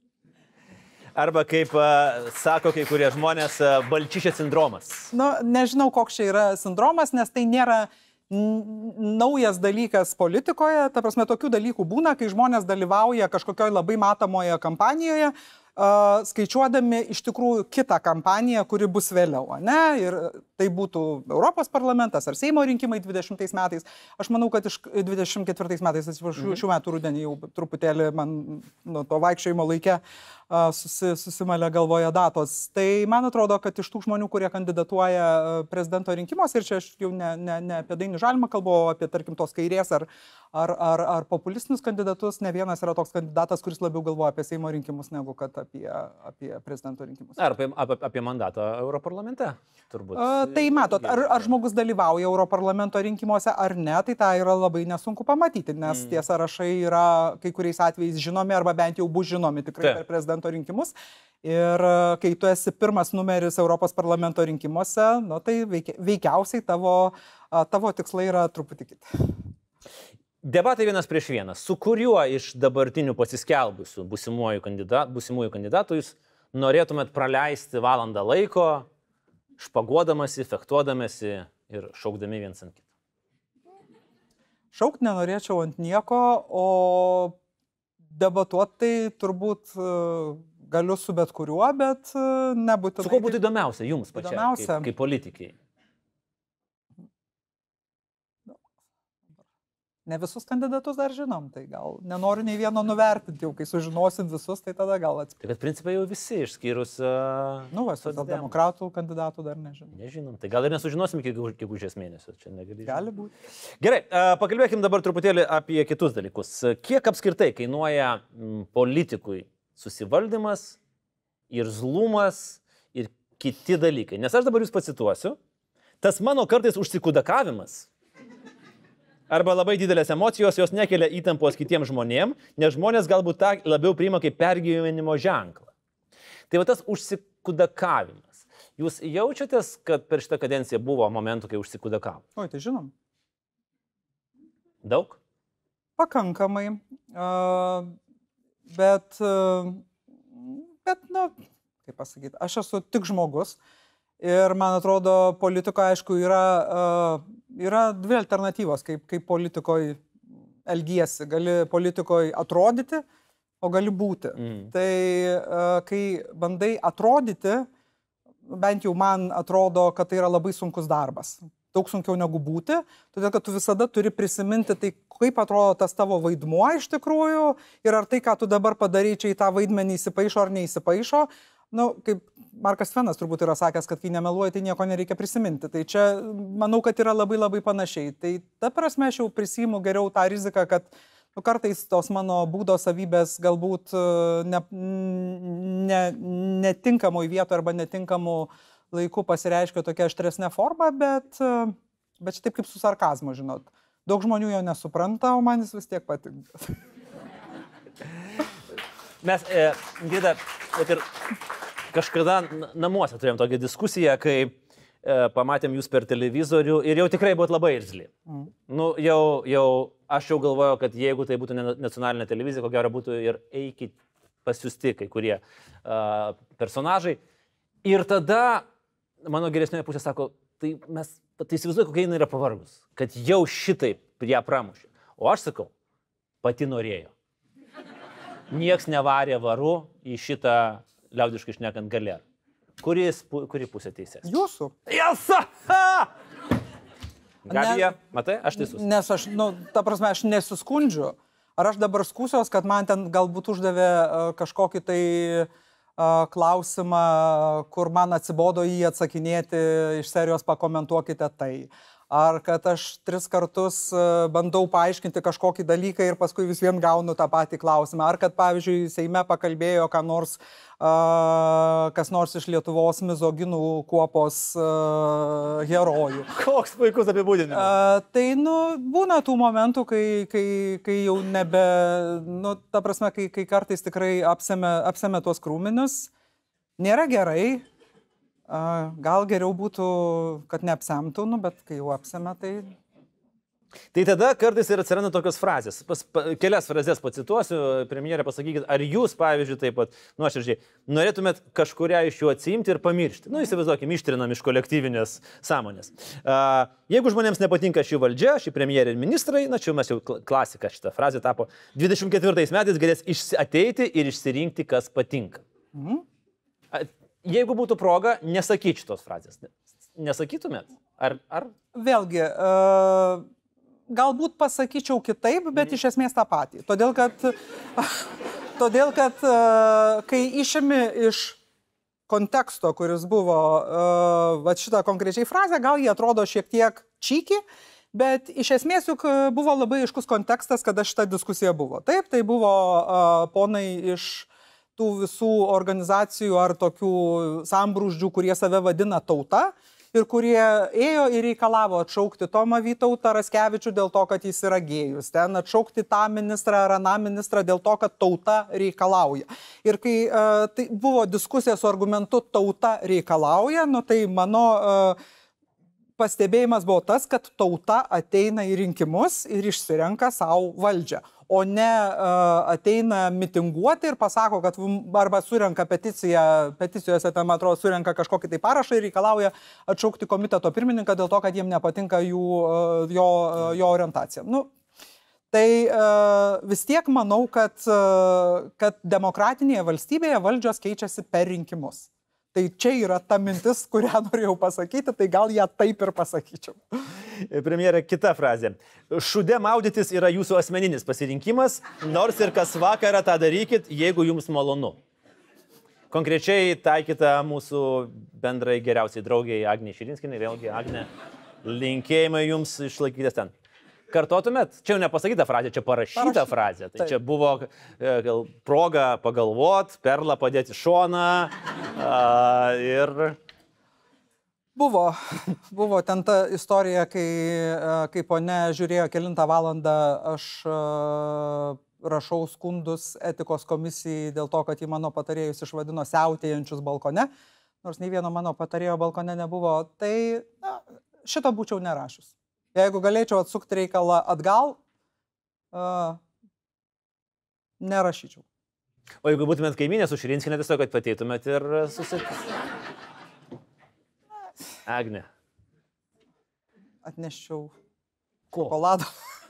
Arba kaip uh, sako kai kurie žmonės, uh, Balčyčio sindromas. Nu, nežinau, koks čia yra sindromas, nes tai nėra naujas dalykas politikoje. Ta prasme, tokių dalykų būna, kai žmonės dalyvauja kažkokioj labai matomoje kampanijoje, Uh, skaičiuodami iš tikrųjų kitą kampaniją, kuri bus vėliau, ne? Ir tai būtų Europos parlamentas ar Seimo rinkimai dvidešimtais metais. Aš manau, kad iš dvidešimt ketvirtais metais, atsiprašau, mhm. šių metų rudenį jau truputėlį man nuo to vaikščiojimo laike uh, susi, susimalė galvoje datos. Tai man atrodo, kad iš tų žmonių, kurie kandidatuoja prezidento rinkimuose, ir čia aš jau ne, ne, ne apie Dainių Žalimą kalbu, o apie, tarkim, tos kairės ar, ar, ar, ar populistinius kandidatus, ne vienas yra toks kandidatas, kuris labiau galvoja apie Seimo rinkimus negu kad apie, apie prezidento rinkimus. Ar apie, apie, apie mandatą Europarlamente, turbūt. A, tai matot, ar, ar žmogus dalyvauja Europarlamento rinkimuose ar ne, tai tą yra labai nesunku pamatyti, nes mm. tie sąrašai yra kai kuriais atvejais žinomi arba bent jau bus žinomi tikrai Te. per prezidento rinkimus. Ir kai tu esi pirmas numeris Europos parlamento rinkimuose, nu, tai veikia, veikiausiai tavo, tavo tikslai yra truputį kiti. Debatai vienas prieš vieną. Su kuriuo iš dabartinių pasiskelbusių būsimųjų kandidatų, būsimųjų kandidatų jūs norėtumėt praleisti valandą laiko, špaguodamasi, fektuodamasi ir šaukdami viens ant kito? Šaukt nenorėčiau ant nieko, o debatuoti tai turbūt galiu su bet kuriuo, bet nebūtinai. Su kuo būtų įdomiausia jums pačiai, kaip, kaip politikai? Ne visus kandidatus dar žinom, tai gal nenoriu nei vieno nuvertinti, jau kai sužinosim visus, tai tada gal atspėsim. Bet principai jau visi išskyrus... Uh, nu, va, socialdemokratų kandidatų dar nežinom. Nežinom, tai gal ir nesužinosim iki gegužės mėnesio, čia negali. Gali būti. Gerai, uh, pakalbėkim dabar truputėlį apie kitus dalykus. Kiek apskritai kainuoja m, politikui susivaldymas, irzlumas ir kiti dalykai? Nes aš dabar jūs pacituosiu. Tas mano kartais užsikudakavimas arba labai didelės emocijos, jos nekelia įtampos kitiems žmonėms, nes žmonės galbūt tą labiau priima kaip pergyvenimo ženklą. Tai va tas užsikudakavimas. Jūs jaučiatės, kad per šitą kadenciją buvo momentų, kai užsikudakavo? Oi, tai žinom. Daug? Pakankamai. Uh, bet, uh, bet, na, kaip pasakyti, aš esu tik žmogus. Ir man atrodo, politikoje, aišku, yra, uh, yra dvi alternatyvos, kaip, kaip politikoje elgiesi. Gali politikoje atrodyti, o gali būti. Mm. Tai uh, kai bandai atrodyti, bent jau man atrodo, kad tai yra labai sunkus darbas. Daug sunkiau negu būti, todėl kad tu visada turi prisiminti, tai kaip atrodo tas tavo vaidmuo iš tikrųjų ir ar tai, ką tu dabar padarai, čia į tą vaidmenį įsipaišo ar neįsipaišo. Na, nu, kaip Markas Tvenas turbūt yra sakęs, kad kai nemeluoji, tai nieko nereikia prisiminti. Tai čia manau, kad yra labai labai panašiai. Tai ta prasme aš jau prisiimu geriau tą riziką, kad nu, kartais tos mano būdo savybės galbūt ne, ne, netinkamoj vietoje arba netinkamų laikų pasireiškia tokia aštresnė forma, bet, bet taip kaip su sarkazmu, žinot. Daug žmonių jo nesupranta, o man jis vis tiek patinka. Mes, e, Gida, ir kažkada namuose turėjom tokią diskusiją, kai e, pamatėm jūs per televizorių ir jau tikrai buvot labai irzli. Mm. Nu, jau, jau, aš jau galvojau, kad jeigu tai būtų nacionalinė televizija, ko gero būtų ir eikit pasiusti kai kurie uh, personažai. Ir tada mano geresnioje pusė sako, tai mes, tai įsivaizduoju, kokia jinai yra pavargus, kad jau šitaip ją pramušė. O aš sakau, pati norėjo. Nieks nevarė varu į šitą, liaudiškai šnekant, galerą. Kuris, kuri pusė teisės? Jūsų. Jasa! Gabija, matai, aš teisus. Nes aš, nu, ta prasme, aš nesiskundžiu. Ar aš dabar skūsiuos, kad man ten galbūt uždavė uh, kažkokį tai uh, klausimą, kur man atsibodo jį atsakinėti iš serijos pakomentuokite tai. Ar kad aš tris kartus bandau paaiškinti kažkokį dalyką ir paskui vis vien gaunu tą patį klausimą. Ar kad, pavyzdžiui, Seime pakalbėjo, ką nors, uh, kas nors iš Lietuvos mizoginų kuopos uh, herojų. Koks puikus apibūdinimas. Uh, tai, nu, būna tų momentų, kai, kai, kai jau nebe, nu, ta prasme, kai, kai kartais tikrai apseme, apseme tuos krūminius. Nėra gerai. Uh, gal geriau būtų, kad neapsemtų, nu, bet kai jau apseme, tai... Tai tada kartais ir atsiranda tokios frazės. Pas, pa, kelias frazės pacituosiu, premjerė, pasakykit, ar jūs, pavyzdžiui, taip pat, nuoširdžiai, norėtumėt kažkurią iš jų atsiimti ir pamiršti? Nu, įsivaizduokim, ištrinam iš kolektyvinės sąmonės. Uh, jeigu žmonėms nepatinka ši valdžia, ši premjerė ir ministrai, na, čia mes jau klasika šitą frazę tapo, dvidešimt ketvirtais metais galės ateiti ir išsirinkti, kas patinka. Mhm. Jeigu būtų proga, nesakyt šitos frazės. Nesakytumėt? Ar, ar? Vėlgi, uh, galbūt pasakyčiau kitaip, bet mm. iš esmės tą patį. Todėl, kad, todėl, kad uh, kai išimi iš konteksto, kuris buvo uh, va šitą konkrečiai frazę, gal jie atrodo šiek tiek čyki, bet iš esmės juk buvo labai aiškus kontekstas, kada šita diskusija buvo. Taip, tai buvo uh, ponai iš tų visų organizacijų ar tokių sambrūždžių, kurie save vadina tauta ir kurie ėjo ir reikalavo atšaukti Tomą Vytautą Raskevičių dėl to, kad jis yra gėjus, ten atšaukti tą ministrą ar aną ministrą dėl to, kad tauta reikalauja. Ir kai uh, tai buvo diskusija su argumentu tauta reikalauja, nu tai mano uh, pastebėjimas buvo tas, kad tauta ateina į rinkimus ir išsirenka savo valdžią. O ne uh, ateina mitinguoti ir pasako, kad arba surenka peticiją, peticijose ten, man atrodo, surenka kažkokį tai parašą ir reikalauja atšaukti komiteto pirmininką dėl to, kad jiem nepatinka jų, uh, jo, uh, jo orientacija. Nu, tai uh, vis tiek manau, kad, uh, kad demokratinėje valstybėje valdžios keičiasi per rinkimus. Tai čia yra ta mintis, kurią norėjau pasakyti, tai gal ją taip ir pasakyčiau. Premjerė, kita frazė. Šude maudytis yra jūsų asmeninis pasirinkimas, nors ir kas vakarą tą darykit, jeigu jums malonu. Konkrečiai taikyta mūsų bendrai geriausiai draugiai Agnei Širinskinai, vėlgi Agne, linkėjimai jums išlaikytis ten. Kartotumėt? Čia jau nepasakyta frazė, čia parašyta Parašy. frazė. Tai Taip. Čia buvo e, proga pagalvot, perlą padėti šoną a, ir... Buvo, buvo ten ta istorija, kai, kai ponia žiūrėjo kelintą valandą, aš a, rašau skundus etikos komisijai dėl to, kad jį mano patarėjus išvadino siautėjančius balkone, nors nei vieno mano patarėjo balkone nebuvo, tai na, šito būčiau nerašus. Jeigu galėčiau atsukti reikalą atgal, uh, nerašyčiau. O jeigu būtumėt kaiminė su Širinskiene, tiesiog kad pateitumėt ir susitikti. Agne. Atneščiau Ko? šokolado.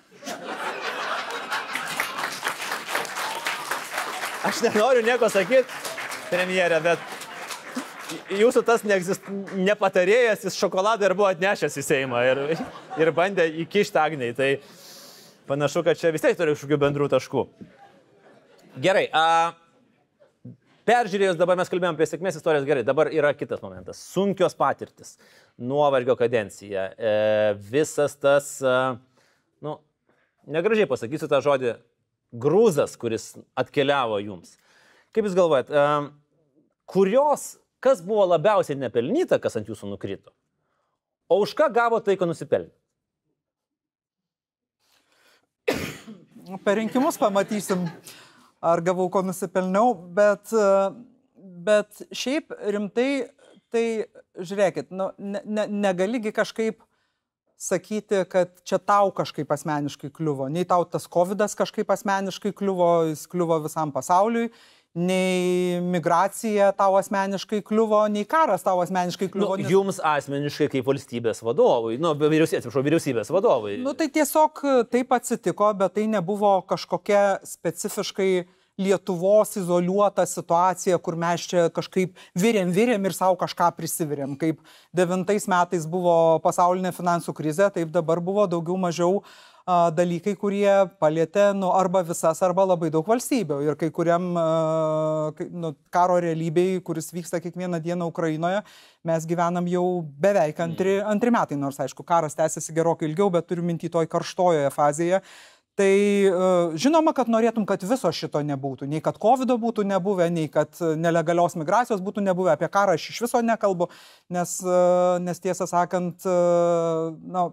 Aš nenoriu nieko sakyti, premjerė, bet jūsų tas neegzist... nepatarėjas, jis šokoladą ir buvo atnešęs į Seimą ir, ir bandė įkišti Agnei. Tai panašu, kad čia vis tiek turi kažkokių bendrų taškų. Gerai, a, peržiūrėjus, dabar mes kalbėjome apie sėkmės istorijas, gerai, dabar yra kitas momentas. Sunkios patirtis, nuovargio kadencija, e, visas tas, a, nu, negražiai pasakysiu tą žodį, grūzas, kuris atkeliavo jums. Kaip jūs galvojat, a, kurios... Kas buvo labiausiai nepelnyta, kas ant jūsų nukrito? O už ką gavo tai, ko nusipelnė? Per rinkimus pamatysim, ar gavau, ko nusipelniau, bet, bet šiaip rimtai, tai žiūrėkit, nu, ne, ne, negaligi kažkaip sakyti, kad čia tau kažkaip asmeniškai kliuvo. Nei tau tas kovidas kažkaip asmeniškai kliuvo, jis kliuvo visam pasauliui. Nei migracija tau asmeniškai kliuvo, nei karas tau asmeniškai kliuvo. Nu, nes... Jums asmeniškai kaip valstybės vadovui, nu, vyriausybės, atsiprašau, vyriausybės vadovui. Nu, tai tiesiog taip atsitiko, bet tai nebuvo kažkokia specifiškai Lietuvos izoliuota situacija, kur mes čia kažkaip virėm, virėm ir savo kažką prisivirėm. Kaip devintais metais buvo pasaulinė finansų krizė, taip dabar buvo daugiau mažiau dalykai, kurie palietė nu, arba visas, arba labai daug valstybių. Ir kai kuriam nu, karo realybėj, kuris vyksta kiekvieną dieną Ukrainoje, mes gyvenam jau beveik antri, antri metai, nors aišku, karas tęsiasi gerokai ilgiau, bet turiu minty toj karštojoje fazėje. Tai žinoma, kad norėtum, kad viso šito nebūtų. Nei kad kovido būtų nebuvę, nei kad nelegalios migracijos būtų nebuvę. Apie karą aš iš viso nekalbu, nes, nes tiesą sakant, na,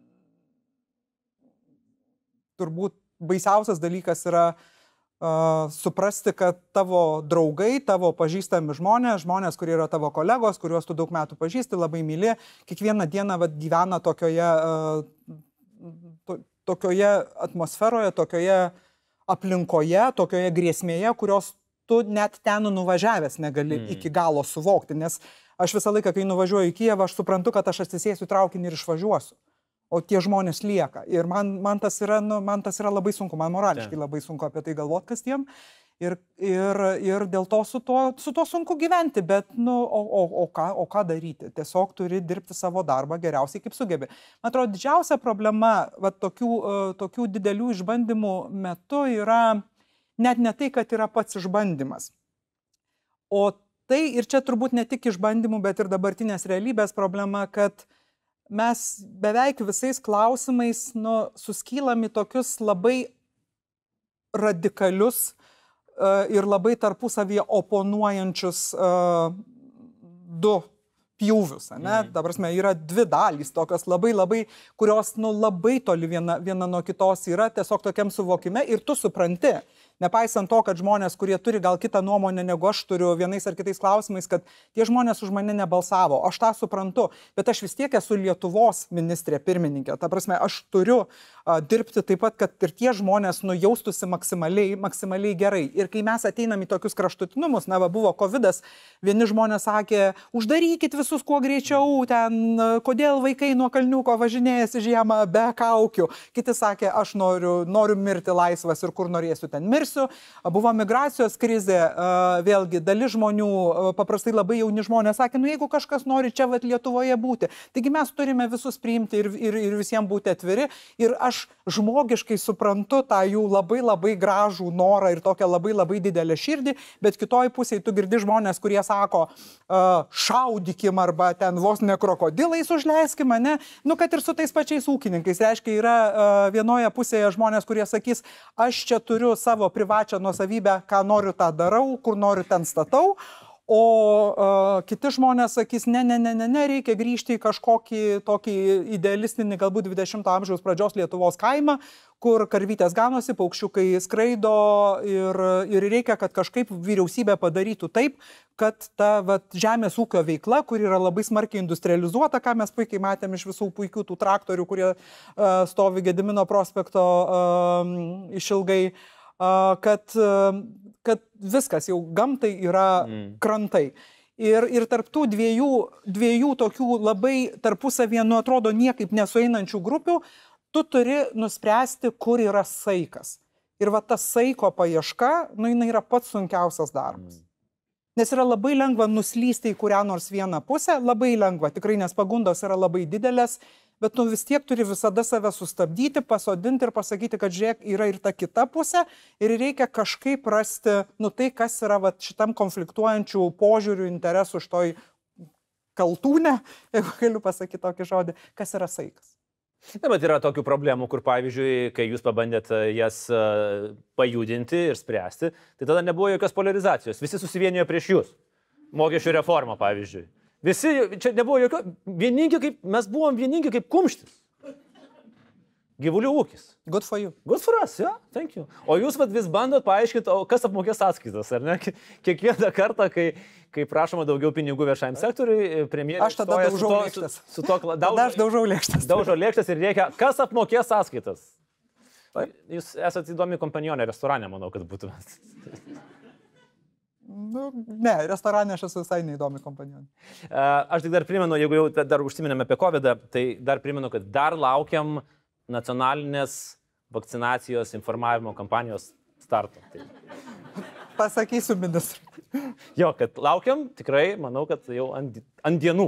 turbūt baisiausias dalykas yra uh, suprasti, kad tavo draugai, tavo pažįstami žmonės, žmonės, kurie yra tavo kolegos, kuriuos tu daug metų pažįsti, labai myli, kiekvieną dieną vat, gyvena tokioje, uh, to, tokioje atmosferoje, tokioje aplinkoje, tokioje grėsmėje, kurios tu net ten nuvažiavęs negali mm. iki galo suvokti. Nes aš visą laiką, kai nuvažiuoju į Kijevą, aš suprantu, kad aš atsisėsiu traukinį ir išvažiuosiu. O tie žmonės lieka. Ir man, man, tas yra, nu, man tas yra labai sunku, man morališkai ja. labai sunku apie tai galvoti kasdien. Ir, ir, ir dėl to su tuo, su tuo sunku gyventi, bet nu, o, o, o, ką, o ką daryti? Tiesiog turi dirbti savo darbą geriausiai, kaip sugebi. Man atrodo, didžiausia problema va, tokių, tokių didelių išbandymų metu yra net ne tai, kad yra pats išbandymas. O tai, ir čia turbūt ne tik išbandymų, bet ir dabartinės realybės problema, kad mes beveik visais klausimais nu, suskylam į tokius labai radikalius uh, ir labai tarpusavyje oponuojančius uh, du pjūvius. Ne? Mhm. Ta prasme, yra dvi dalys tokios labai labai, kurios nu, labai toli viena, viena nuo kitos yra tiesiog tokiam suvokime ir tu supranti. Nepaisant to, kad žmonės, kurie turi gal kitą nuomonę negu aš turiu vienais ar kitais klausimais, kad tie žmonės už mane nebalsavo. Aš tą suprantu, bet aš vis tiek esu Lietuvos ministrė pirmininkė. Ta prasme, aš turiu a, dirbti taip pat, kad ir tie žmonės nujaustųsi maksimaliai, maksimaliai gerai. Ir kai mes ateinam į tokius kraštutinumus, na, va, buvo kovidas, vieni žmonės sakė, uždarykit visus kuo greičiau, ten, kodėl vaikai nuo kalniuko važinėjasi žiemą be kaukių. Kiti sakė, aš noriu, noriu mirti laisvas ir kur norėsiu ten mirti. nepamirsiu, buvo migracijos krizė, vėlgi dalis žmonių, paprastai labai jauni žmonės sakė, nu jeigu kažkas nori čia vat Lietuvoje būti, taigi mes turime visus priimti ir, ir, ir visiems būti atviri. Ir aš žmogiškai suprantu tą jų labai labai gražų norą ir tokią labai labai didelę širdį, bet kitoj pusėje tu girdi žmonės, kurie sako, šaudykim arba ten vos ne krokodilais užleiskim, ne? Nu, kad ir su tais pačiais ūkininkais. Reiškia, yra vienoje pusėje žmonės, kurie sakys, aš čia turiu savo privačią nuosavybę, ką noriu tą darau, kur noriu ten statau, o uh, kiti žmonės sakys, ne, ne, ne, ne, ne, reikia grįžti į kažkokį tokį idealistinį, galbūt dvidešimto amžiaus pradžios Lietuvos kaimą, kur karvytės ganosi, paukščiukai skraido ir, ir reikia, kad kažkaip vyriausybė padarytų taip, kad ta vat, žemės ūkio veikla, kur yra labai smarkiai industrializuota, ką mes puikiai matėm iš visų puikių tų traktorių, kurie uh, stovi Gedimino prospekto uh, išilgai, uh, kad, uh, kad viskas jau gamtai yra mm. krantai. Ir, ir tarp tų dviejų, dviejų tokių labai tarpusavie, nu, atrodo, niekaip nesueinančių grupių, tu turi nuspręsti, kur yra saikas. Ir va ta saiko paieška, nu, jinai yra pats sunkiausias darbas. Nes yra labai lengva nuslysti į kurią nors vieną pusę, labai lengva, tikrai, nes pagundos yra labai didelės, bet tu vis tiek turi visada save sustabdyti, pasodinti ir pasakyti, kad žiūrėk, yra ir ta kita pusė ir reikia kažkaip rasti, nu, tai, kas yra va, šitam konfliktuojančių požiūrių interesų šitoj kaltūne, jeigu galiu pasakyti tokį žodį, kas yra saikas. Na, bet yra tokių problemų, kur, pavyzdžiui, kai jūs pabandėt jas pajudinti ir spręsti, tai tada nebuvo jokios polarizacijos. Visi susivienijo prieš jūs. Mokesčių reforma, pavyzdžiui. Visi, čia nebuvo jokio, vieningi kaip, mes buvom vieningi kaip kumštis. Gyvulių ūkis. Good for you. Good for us, yeah, thank you. O jūs vat, vis bandot paaiškinti, o kas apmokės sąskaitas, ar ne? Kiekvieną kartą, kai, kai prašoma daugiau pinigų viešajam sektoriui, premjerė... Aš tada daužau lėkštas. Su, su to, daužo, tada aš daužau lėkštas. Daužo lėkštas ir reikia, kas apmokės sąskaitas. Jūs esate įdomi kompanionė restorane, manau, kad būtumėt. Nu, ne, restorane aš esu visai neįdomi kompanionė. Aš tik dar primenu, jeigu jau dar užsiminėme apie kovidą, tai dar primenu, kad dar laukiam nacionalinės vakcinacijos informavimo kampanijos starto. Tai. Pasakysiu ministrui. Jo, kad laukiam, tikrai, manau, kad jau ant, ant dienų.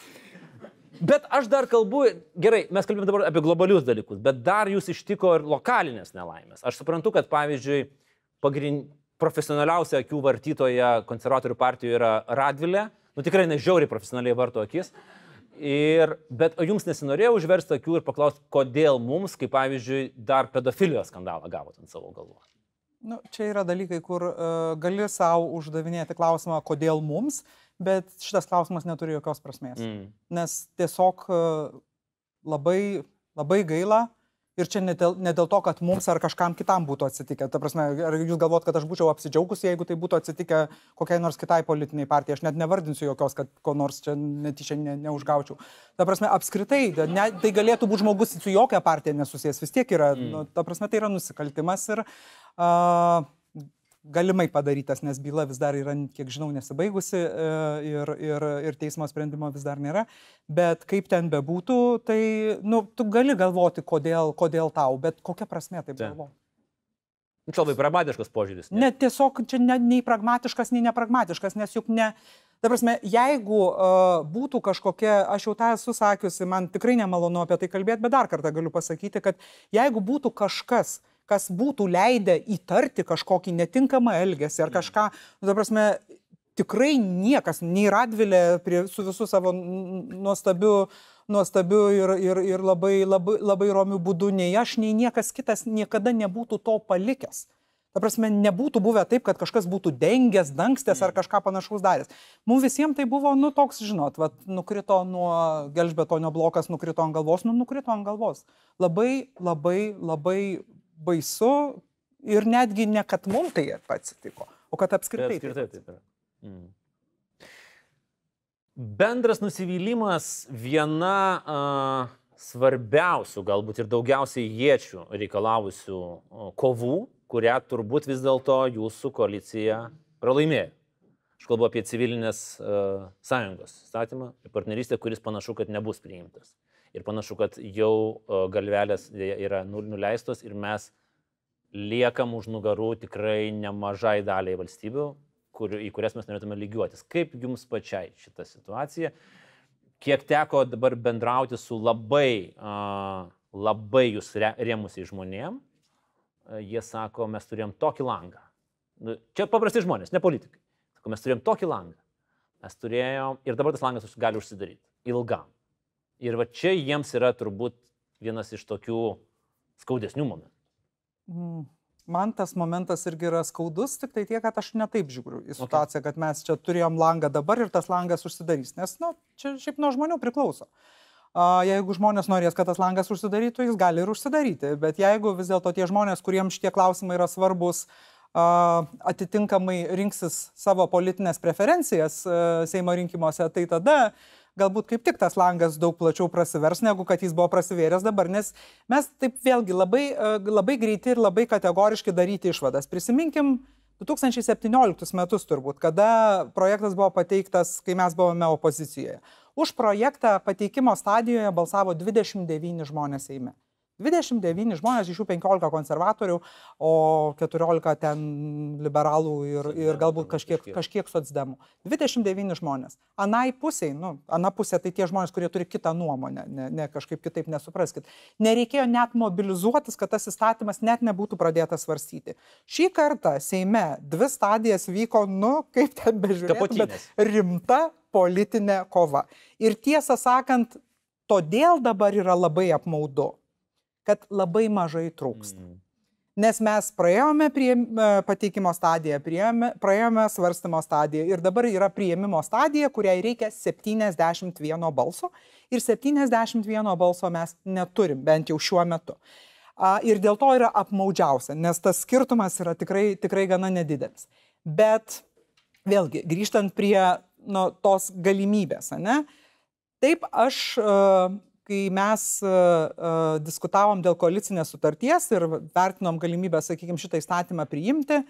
Bet aš dar kalbu, gerai, mes kalbėjome dabar apie globalius dalykus, bet dar jūs ištiko ir lokalinės nelaimės. Aš suprantu, kad pavyzdžiui, pagrind... profesionaliausia akių vartytoja konservatorių partijoje yra Radvilė, nu tikrai nežiauriai profesionaliai varto akis. Ir, bet jums nesinorėjo užversti akių ir paklausti, kodėl mums, kaip pavyzdžiui, dar pedofilijos skandalą gavot ant savo galvos? Nu, čia yra dalykai, kur uh, gali savo uždavinėti klausimą, kodėl mums, bet šitas klausimas neturi jokios prasmės. Mm. Nes tiesiog uh, labai, labai gaila. Ir čia ne dėl, ne dėl to, kad mums ar kažkam kitam būtų atsitikę. Ta prasme, ar jūs galvot, kad aš būčiau apsidžiaugusi, jeigu tai būtų atsitikę kokiai nors kitai politiniai partijai. Aš net nevardinsiu jokios, kad ko nors čia netyčia ne, neužgaučiau. Ta prasme, apskritai, ne, tai galėtų būti žmogus su jokia partija nesusijęs. Vis tiek yra, mm. nu, ta prasme, tai yra nusikaltimas ir uh, galimai padarytas, nes byla vis dar yra, kiek žinau, nesibaigusi ir, ir, ir teismo sprendimo vis dar nėra. Bet kaip ten bebūtų, tai nu, tu gali galvoti, kodėl, kodėl tau, bet kokia prasme taip galvo. Čia labai pragmatiškas požiūris. Ne, tiesiog čia ne, nei pragmatiškas, nei nepragmatiškas, nes juk ne... Ta prasme, jeigu uh, būtų kažkokia, aš jau tą esu sakiusi, man tikrai nemalonu apie tai kalbėti, bet dar kartą galiu pasakyti, kad jeigu būtų kažkas, kas būtų leidę įtarti kažkokį netinkamą elgesį ar kažką, nu, ta prasme, tikrai niekas, nei Radvilė prie, su visų savo nuostabiu, nuostabiu ir, ir, ir labai, labai, labai romiu būdu, nei aš, nei niekas kitas niekada nebūtų to palikęs. Ta prasme, nebūtų buvę taip, kad kažkas būtų dengęs, dangstęs ar kažką panašaus daręs. Mums visiems tai buvo, nu, toks, žinot, vat, nukrito nuo gelžbetonio blokas, nukrito ant galvos, nu, nukrito ant galvos. Labai, labai, labai baisu ir netgi ne, kad mums tai atsitiko, o kad apskritai. apskritai taip yra. Mm. Bendras nusivylimas viena uh, svarbiausių, galbūt ir daugiausiai iečių reikalavusių uh, kovų, kurią turbūt vis dėlto jūsų koalicija pralaimėjo. Aš kalbu apie civilinės uh, sąjungos statymą ir partnerystę, kuris panašu, kad nebus priimtas. Ir panašu, kad jau uh, galvelės yra nuleistos ir mes liekam už nugarų tikrai nemažai daliai valstybių, kur, į kurias mes norėtume lygiuotis. Kaip jums pačiai šita situacija? Kiek teko dabar bendrauti su labai, uh, labai jūs re, rėmusiai žmonėm, uh, jie sako, mes turėjom tokį langą. Nu, čia paprasti žmonės, ne politikai. Sako, mes turėjom tokį langą. Mes turėjom, ir dabar tas langas gali užsidaryti. Ilgam. Ir va čia jiems yra turbūt vienas iš tokių skaudesnių momentų. Mm. Man tas momentas irgi yra skaudus, tik tai tiek, kad aš netaip žiūriu į situaciją, okay. kad mes čia turėjom langą dabar ir tas langas užsidarys. Nes, nu, čia šiaip nuo žmonių priklauso. Uh, jeigu žmonės norės, kad tas langas užsidarytų, jis gali ir užsidaryti. Bet jeigu vis dėlto tie žmonės, kuriems šitie klausimai yra svarbus, uh, atitinkamai rinksis savo politinės preferencijas uh, Seimo rinkimuose, tai tada galbūt kaip tik tas langas daug plačiau prasivers, negu kad jis buvo prasivėręs dabar, nes mes taip vėlgi labai, labai greiti ir labai kategoriškai daryti išvadas. Prisiminkim du tūkstančiai septynioliktus metus turbūt, kada projektas buvo pateiktas, kai mes buvome opozicijoje. Už projektą pateikimo stadijoje balsavo dvidešimt devyni žmonės Seime. dvidešimt devyni žmonės, iš jų penkiolika konservatorių, o keturiolika ten liberalų ir, ir galbūt kažkiek, kažkiek socdemų. dvidešimt devyni žmonės. Anai pusiai, nu, ana pusė tai tie žmonės, kurie turi kitą nuomonę, ne, ne kažkaip kitaip nesupraskit. Nereikėjo net mobilizuotis, kad tas įstatymas net nebūtų pradėtas svarstyti. Šį kartą Seime dvi stadijas vyko, nu, kaip ten bežiūrėtų, bet rimta politinė kova. Ir tiesą sakant, todėl dabar yra labai apmaudu, kad labai mažai trūksta. Mm. Nes mes praėjome prie pateikimo stadiją, praėjome, praėjome svarstymo stadiją ir dabar yra priėmimo stadija, kuriai reikia septyniasdešimt vieno balso ir septyniasdešimt vieno balso mes neturim, bent jau šiuo metu. A, ir dėl to yra apmaudžiausia, nes tas skirtumas yra tikrai, tikrai gana nedidelis. Bet vėlgi, grįžtant prie nu, tos galimybės, ne? Taip aš... Uh, kai mes uh, uh, diskutavom dėl koalicinės sutarties ir vertinom galimybę, sakykime, šitą įstatymą priimti,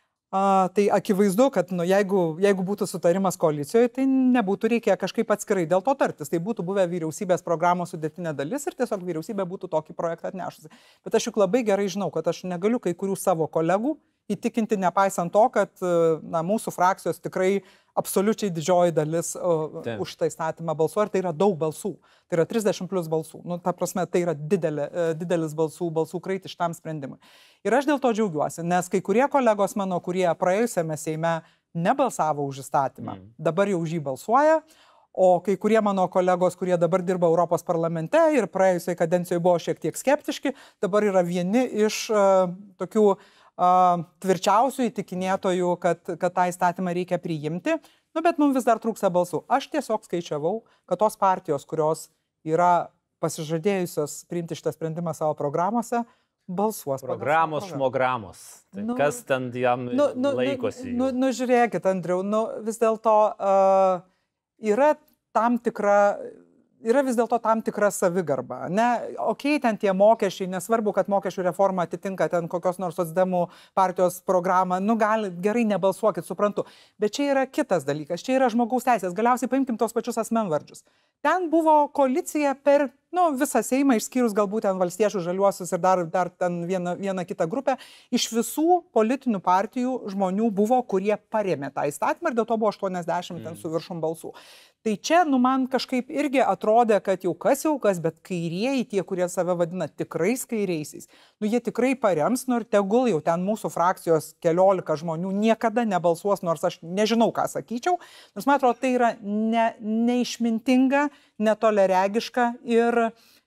uh, tai akivaizdu, kad nu, jeigu, jeigu būtų sutarimas koalicijoje, tai nebūtų reikia kažkaip atskirai dėl to tartis. Tai būtų buvę vyriausybės programos sudėtinė dalis ir tiesiog vyriausybė būtų tokį projektą atnešusi. Bet aš juk labai gerai žinau, kad aš negaliu kai kurių savo kolegų įtikinti, nepaisant to, kad na, mūsų frakcijos tikrai absoliučiai didžioji dalis uh, už tą įstatymą balsuoja ir tai yra daug balsų. Tai yra trisdešimt plus balsų. Nu, ta prasme, tai yra didelė, uh, didelis balsų, balsų kraitis šitam sprendimui. Ir aš dėl to džiaugiuosi, nes kai kurie kolegos mano, kurie praėjusiame Seime nebalsavo už įstatymą, mm. dabar jau už jį balsuoja, o kai kurie mano kolegos, kurie dabar dirba Europos parlamente ir praėjusioje kadencijoje buvo šiek tiek skeptiški, dabar yra vieni iš uh, tokių Uh, tvirčiausių įtikinėtojų, kad, kad tą įstatymą reikia priimti, nu, bet mums vis dar trūksta balsų. Aš tiesiog skaičiavau, kad tos partijos, kurios yra pasižadėjusios priimti šitą sprendimą savo programuose, balsuos. Programos, šmogramos. Tai nu, kas ten jam nu, nu, laikosi? Nu, nu, nu, žiūrėkit, Andriau, nu, vis dėlto uh, yra tam tikra... Yra vis dėlto tam tikra savigarba. Ne, okei, ten tie mokesčiai, nesvarbu, kad mokesčių reforma atitinka ten kokios nors socdemų partijos programą, nu gali, gerai nebalsuokit, suprantu. Bet čia yra kitas dalykas, čia yra žmogaus teisės. Galiausiai paimkim tos pačius asmenvardžius. Ten buvo koalicija per nu, visą Seimą, išskyrus galbūt ten valstiečių žaliuosius ir dar, dar ten vieną, vieną kitą grupę. Iš visų politinių partijų žmonių buvo, kurie parėmė tą įstatymą ir dėl to buvo aštuoniasdešimt mm. ten su viršum balsų. Tai čia, nu, man kažkaip irgi atrodė, kad jau kas jau kas, bet kairieji, tie, kurie save vadina tikrais kairiaisiais, nu, jie tikrai parems, nu, ir tegul jau ten mūsų frakcijos keliolika žmonių niekada nebalsuos, nors aš nežinau, ką sakyčiau, nors man atrodo, tai yra ne, neišmintinga, netoleregiška ir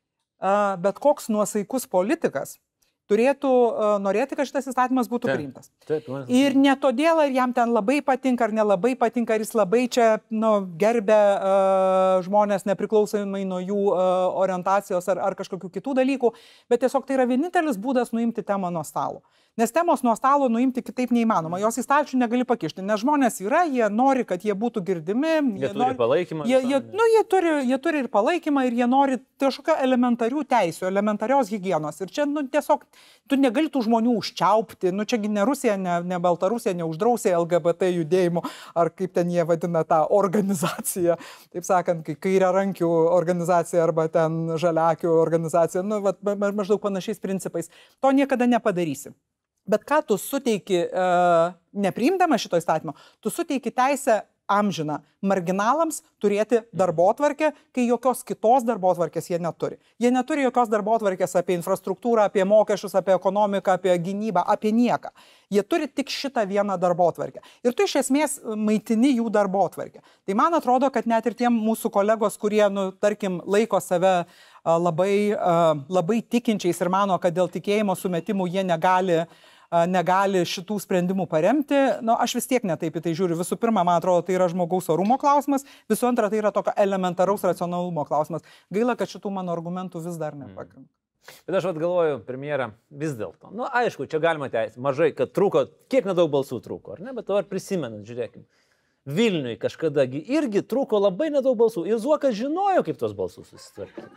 uh, bet koks nuosaikus politikas turėtų uh, norėti, kad šitas įstatymas būtų taip, priimtas. Taip, man... Ir ne todėl, ar jam ten labai patinka, ar nelabai patinka, ar jis labai čia nu, gerbė uh, žmonės nepriklausomai nuo jų uh, orientacijos ar, ar kažkokių kitų dalykų, bet tiesiog tai yra vienintelis būdas nuimti temą nuo stalo. Nes temos nuo stalo nuimti kitaip neįmanoma. Jos į stalčių negali pakišti, nes žmonės yra, jie nori, kad jie būtų girdimi. Jie, jie turi nori, palaikymą. Jie, jie, nu, jie, turi, jie turi ir palaikymą ir jie nori kažkokio elementarių teisių, elementarios higienos. Ir čia nu, tiesiog tu negali tų žmonių užčiaupti. Nu, čiagi ne Rusija, ne, ne Baltarusija neuždrausė L G B T judėjimo, ar kaip ten jie vadina tą organizaciją. Taip sakant, kai kairiarankių organizacija arba ten žaliakių organizacija. Nu, vat, maždaug panašiais principais. To niekada nepadarysi. Bet ką tu suteiki, nepriimdama šito įstatymo, tu suteiki teisę amžiną marginalams turėti darbotvarkę, kai jokios kitos darbotvarkės jie neturi. Jie neturi jokios darbotvarkės apie infrastruktūrą, apie mokesčius, apie ekonomiką, apie gynybą, apie nieką. Jie turi tik šitą vieną darbotvarkę. Ir tu iš esmės maitini jų darbotvarkę. Tai man atrodo, kad net ir tiem mūsų kolegos, kurie, nu, tarkim, laiko save labai, labai tikinčiais ir mano, kad dėl tikėjimo sumetimų jie negali negali šitų sprendimų paremti, nu, aš vis tiek netaip į tai žiūriu. Visų pirma, man atrodo, tai yra žmogaus orumo klausimas, visų antra, tai yra tokio elementaraus racionalumo klausimas. Gaila, kad šitų mano argumentų vis dar nepakanka. Bet aš vat galvoju, premjera, vis dėlto. Nu, aišku, čia galima teisėti, mažai, kad trūko, kiek nedaug balsų trūko, ar ne? Bet dabar prisimenant, žiūrėkime, Vilniui kažkadagi irgi trūko labai nedaug balsų. Ir Zuokas žinojo, kaip tos balsus susitvarkyti.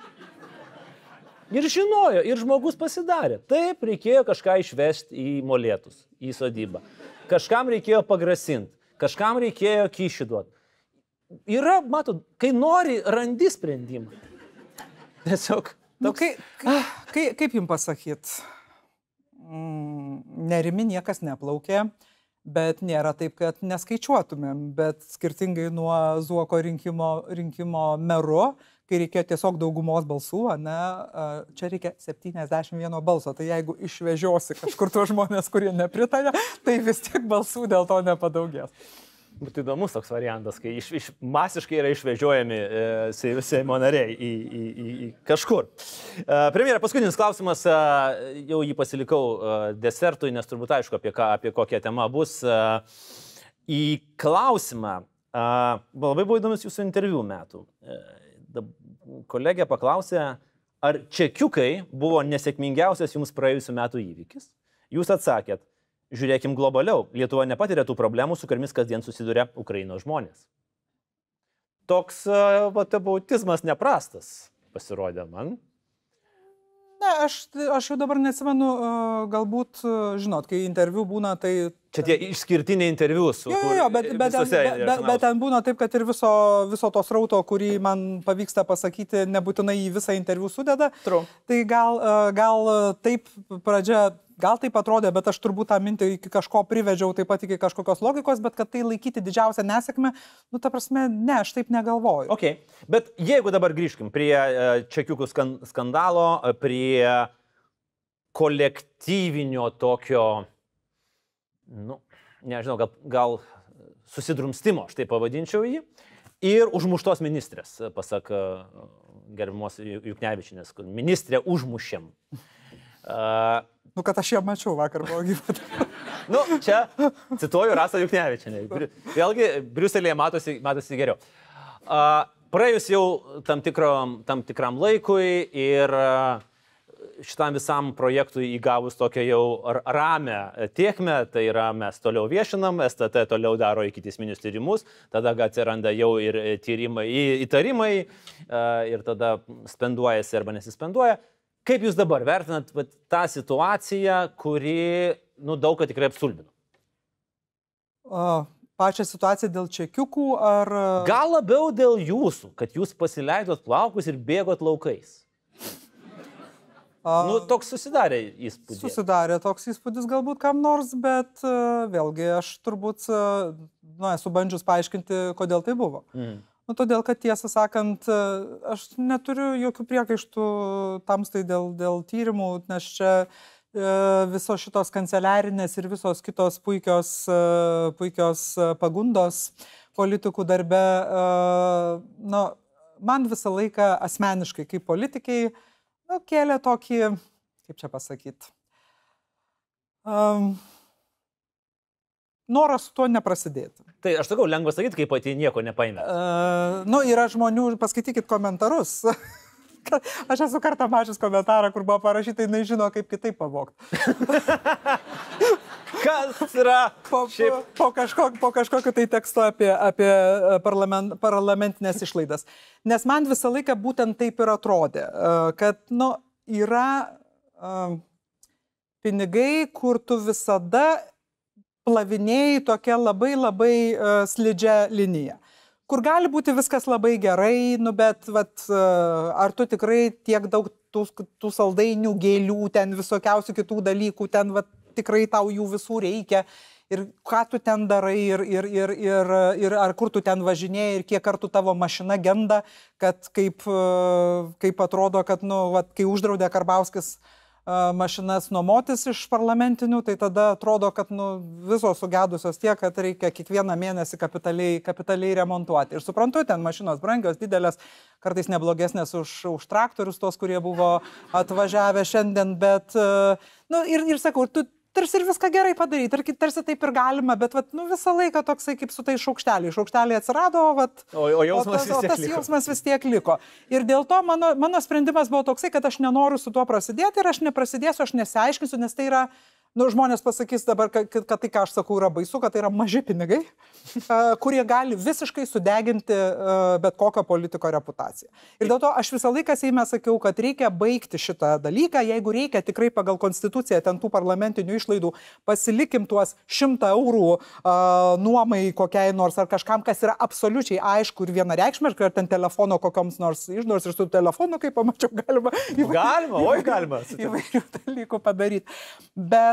Ir žinojo, ir žmogus pasidarė. Taip, reikėjo kažką išvežti į molėtus, į sodybą. Kažkam reikėjo pagrasinti, kažkam reikėjo kyšį duoti. Yra, matot, kai nori, randi sprendimą. Tiesiog. Nu, kai, kai, kai, kaip jums pasakyt? Mm, nerimi niekas neplaukė, bet nėra taip, kad neskaičiuotumėm. Bet skirtingai nuo Zuoko rinkimo, rinkimo meru, kai reikėjo tiesiog daugumos balsų, ne, čia reikia septyniasdešimt vieno balso. Tai jeigu išvežiosi kažkur tuos žmonės, kurie nepritarė, tai vis tiek balsų dėl to nepadaugės. Būtų įdomus toks variantas, kai iš, iš, masiškai yra išvežiojami e, Seimo nariai į, į, į, į kažkur. E, premjera, paskutinis klausimas, e, jau jį pasilikau e, desertui, nes turbūt aišku, apie, ką, apie kokią temą bus. E, į klausimą, e, labai buvo įdomus jūsų interviu metų. E, Kolegė paklausė, ar čekiukai buvo nesėkmingiausias jums praėjusių metų įvykis? Jūs atsakėt, žiūrėkim globaliau, Lietuva nepatiria tų problemų, su kuriamis kasdien susiduria Ukrainos žmonės. Toks whataboutismas neprastas pasirodė man. Ne, aš, aš jau dabar neatsimenu, galbūt, žinot, kai interviu būna, tai... Čia tie išskirtiniai interviu su... Jo, jo, bet, bet, bet, bet, bet ten būna taip, kad ir viso, viso to srauto, kurį man pavyksta pasakyti, nebūtinai į visą interviu sudeda. True. Tai gal, gal taip pradžia... Gal taip atrodė, bet aš turbūt tą mintį iki kažko privedžiau, taip pat iki kažkokios logikos, bet kad tai laikyti didžiausią nesėkmę, nu, ta prasme, ne, aš taip negalvoju. Ok, bet jeigu dabar grįžkim prie čekiukų skandalo, prie kolektyvinio tokio, nu, nežinau, gal, gal susidrumstimo, aš taip pavadinčiau jį, ir užmuštos ministrės, pasak gerbimos Juknevičienės, ministrė užmušėm. Uh, Nu, kad aš ją mačiau vakar buvo gyvą. Nu, čia cituoju Rasą Juknevičienę. Vėlgi, Briuselėje matosi, matosi geriau. Uh, praėjus jau tam, tikro, tam tikram laikui ir uh, šitam visam projektui įgavus tokią jau ramę tiekmę, tai yra mes toliau viešinam, S T T toliau daro ikiteisminius tyrimus, tada atsiranda jau ir tyrimai, įtarimai uh, ir tada spenduojasi arba nesispenduoja. Kaip jūs dabar vertinat vat, tą situaciją, kuri, nu, daug ką tikrai apstulbino? Uh, pačią situaciją dėl čekiukų ar... Gal labiau dėl jūsų, kad jūs pasileidot plaukus ir bėgot laukais? Uh, nu, toks susidarė įspūdis. Susidarė toks įspūdis galbūt kam nors, bet uh, vėlgi aš turbūt, uh, nu, esu bandžius paaiškinti, kodėl tai buvo. Mm. Nu, todėl, kad tiesą sakant, aš neturiu jokių priekaištų tamstai dėl, dėl tyrimų, nes čia e, visos šitos kanceliarinės ir visos kitos puikios, e, puikios pagundos politikų darbe, e, nu, man visą laiką asmeniškai kaip politikai nu, kėlė tokį, kaip čia pasakyti, um, noras su tuo neprasidėti. Tai aš sakau, lengva sakyti, kai pati nieko nepaėmė. Uh, nu, yra žmonių, paskaitykit komentarus. Aš esu kartą mačius komentarą, kur buvo parašyta, jinai žino, kaip kitaip pavogti. Kas yra? Po, po, po, kažkok, po kažkokio tai teksto apie, apie parlament, parlamentinės išlaidas. Nes man visą laiką būtent taip ir atrodė, kad nu, yra uh, pinigai, kur tu visada plavinėjai tokia labai labai uh, slidžia linija, kur gali būti viskas labai gerai, nu bet vat, uh, ar tu tikrai tiek daug tų, tų saldainių, gėlių, ten visokiausių kitų dalykų, ten vat, tikrai tau jų visų reikia. Ir ką tu ten darai, ir, ir, ir, ir, ir ar kur tu ten važinėjai, ir kiek kartų tavo mašina genda, kad kaip, kaip atrodo, kad, nu, vat, kai uždraudė Karbauskis mašinas nuomotis iš parlamentinių, tai tada atrodo, kad nu, visos sugedusios tiek, kad reikia kiekvieną mėnesį kapitaliai, kapitaliai remontuoti. Ir suprantu, ten mašinos brangios, didelės, kartais neblogesnės už, už traktorius, tos, kurie buvo atvažiavę šiandien, bet, nu, ir, ir sakau, tu tarsi ir viską gerai padaryti, tarsi taip ir galima, bet vat, nu, visą laiką toksai kaip su tai šaukšteliai. Šaukšteliai atsirado, vat, o, o, jausmas o, tas, o tas liko. jausmas vis tiek liko. Ir dėl to mano, mano sprendimas buvo toksai, kad aš nenoriu su tuo prasidėti ir aš neprasidėsiu, aš nesiaiškinsiu, nes tai yra, nu, žmonės pasakys dabar, kad, kad tai, ką aš sakau, yra baisu, kad tai yra maži pinigai, kurie gali visiškai sudeginti bet kokio politiko reputaciją. Ir dėl to aš visą laiką Seime sakiau, kad reikia baigti šitą dalyką, jeigu reikia tikrai pagal konstituciją ten tų parlamentinių išlaidų pasilikim tuos šimtą eurų nuomai kokiai nors ar kažkam, kas yra absoliučiai aišku ir vienareikšmiškai, ar ten telefono kokioms nors išdors ir su telefonu, kaip pamačiau, galima. Galima, oi galima. Įvairių dalykų padaryti. Bet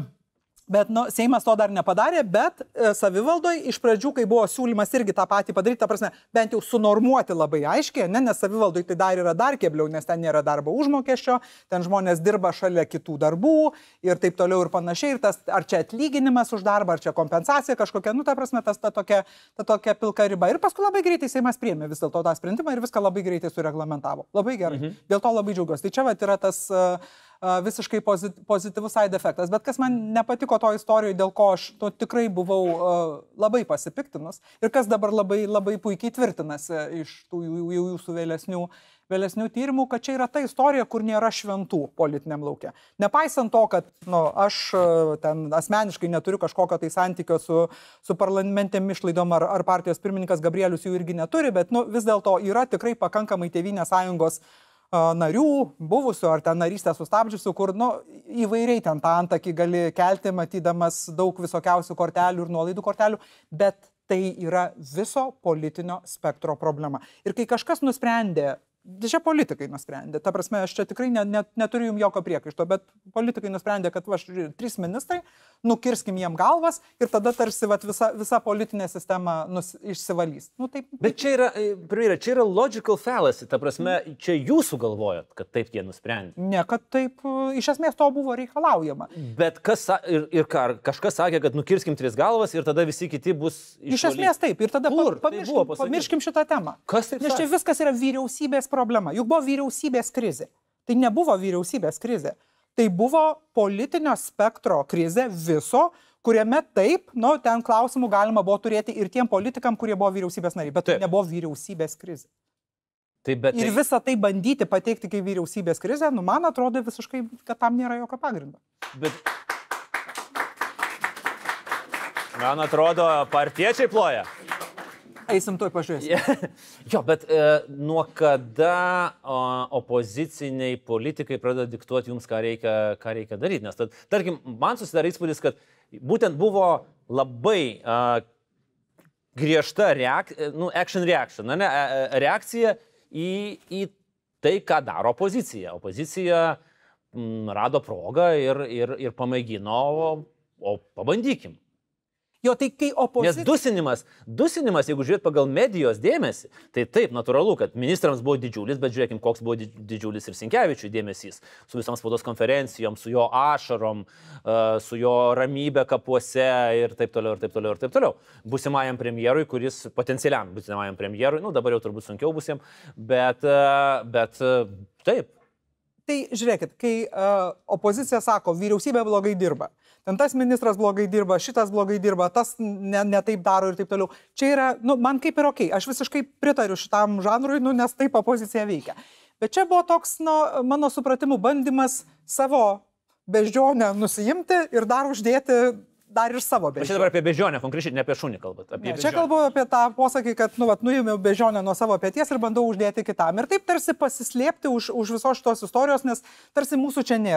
Bet, nu, Seimas to dar nepadarė, bet e, savivaldoje iš pradžių, kai buvo siūlymas irgi tą patį padaryti, ta prasme, bent jau sunormuoti labai aiškiai, ne, nes savivaldoje tai dar yra dar kebliau, nes ten nėra darbo užmokesčio, ten žmonės dirba šalia kitų darbų ir taip toliau ir panašiai, ir tas, ar čia atlyginimas už darbą, ar čia kompensacija kažkokia, nu, ta prasme, tas ta tokia, ta tokia pilka riba. Ir paskui labai greitai Seimas priėmė vis dėlto tą sprendimą ir viską labai greitai sureglamentavo. Labai gerai. Mhm. Dėl to labai džiaugiuosi. Tai čia vat yra tas uh, visiškai pozityvus side efektas. Bet kas man nepatiko to istorijoje, dėl ko aš to tikrai buvau uh, labai pasipiktinus ir kas dabar labai, labai puikiai tvirtinasi iš tų jūsų vėlesnių, vėlesnių tyrimų, kad čia yra ta istorija, kur nėra šventų politiniam lauke. Nepaisant to, kad nu, aš uh, ten asmeniškai neturiu kažkokio tai santykio su, su parlamentėm išlaidom ar, ar partijos pirmininkas Gabrielius jų irgi neturi, bet nu, vis dėlto yra tikrai pakankamai Tėvynės sąjungos narių, buvusių ar ten narystę sustabdžiusių, kur nu, įvairiai ten tą antakį gali kelti, matydamas daug visokiausių kortelių ir nuolaidų kortelių, bet tai yra viso politinio spektro problema. Ir kai kažkas nusprendė, čia politikai nusprendė, ta prasme, aš čia tikrai ne, ne, neturiu jums jokio priekaišto, bet politikai nusprendė, kad va, trys ministrai, nukirskim jiem galvas ir tada tarsi va, visa, visa politinė sistema nus, išsivalys. Nu, taip, taip. Bet čia yra, pirmėra, čia yra logical fallacy, ta prasme, čia jūsų galvojat, kad taip jie nusprendė. Ne, kad taip, iš esmės to buvo reikalaujama. Bet kas, ir, ir ką, kažkas sakė, kad nukirskim tris galvas ir tada visi kiti bus išvalyti. Iš esmės taip, ir tada Kur? pamirškim, Tai pamirškim šitą temą. Kas taip Nes čia viskas yra vyriausybės problema. Juk buvo vyriausybės krizė. Tai nebuvo vyriausybės krizė. Tai buvo politinio spektro krizė viso, kuriame taip, nu, ten klausimų galima buvo turėti ir tiem politikam, kurie buvo vyriausybės nariai, bet tai nebuvo vyriausybės krizė. Tai bet, ir visą tai bandyti pateikti kaip vyriausybės krizę, nu, man atrodo visiškai, kad tam nėra jokio pagrindo. Bet... Man atrodo, partiečiai ploja. Eisim tuoj pažiūrėsim. Jo, bet e, nuo kada o, opoziciniai politikai pradeda diktuoti jums, ką reikia, ką reikia daryti? Nes, tad, tarkim, man susidarė įspūdis, kad būtent buvo labai a, griežta reak, nu, action reaction, ne, reakcija į, į tai, ką daro opozicija. Opozicija m, rado progą ir, ir, ir pamėgino, o, o pabandykim. Jo, tai kai opozicija... Nes dusinimas, dusinimas, jeigu žiūrėt pagal medijos dėmesį, tai taip, natūralu, kad ministrams buvo didžiulis, bet žiūrėkim, koks buvo didžiulis ir Sinkevičiui dėmesys su visom spaudos konferencijom, su jo ašarom, su jo ramybė kapuose ir taip toliau, ir taip toliau, ir taip toliau. Būsimajam premjerui, kuris potencialiam būsimajam premjerui, nu dabar jau turbūt sunkiau bus jam, bet, bet taip. Tai žiūrėkit, kai uh, opozicija sako, vyriausybė blogai dirba, ten tas ministras blogai dirba, šitas blogai dirba, tas ne, ne taip daro ir taip toliau. Čia yra, nu, man kaip ir okei, aš visiškai pritariu šitam žanrui, nu, nes taip opozicija veikia. Bet čia buvo toks, nu, mano supratimu, bandymas savo beždžionę nusijimti ir dar uždėti dar ir savo beždžionę. Aš dabar apie beždžionę, konkrečiai ne apie šunį kalbat. Apie ne, čia kalbu apie tą posakį, kad nu, vat, nuėmiau beždžionę nuo savo peties ir bandau uždėti kitam. Ir taip tarsi pasislėpti už, už visos šitos istorijos, nes tarsi mūsų čia nėra.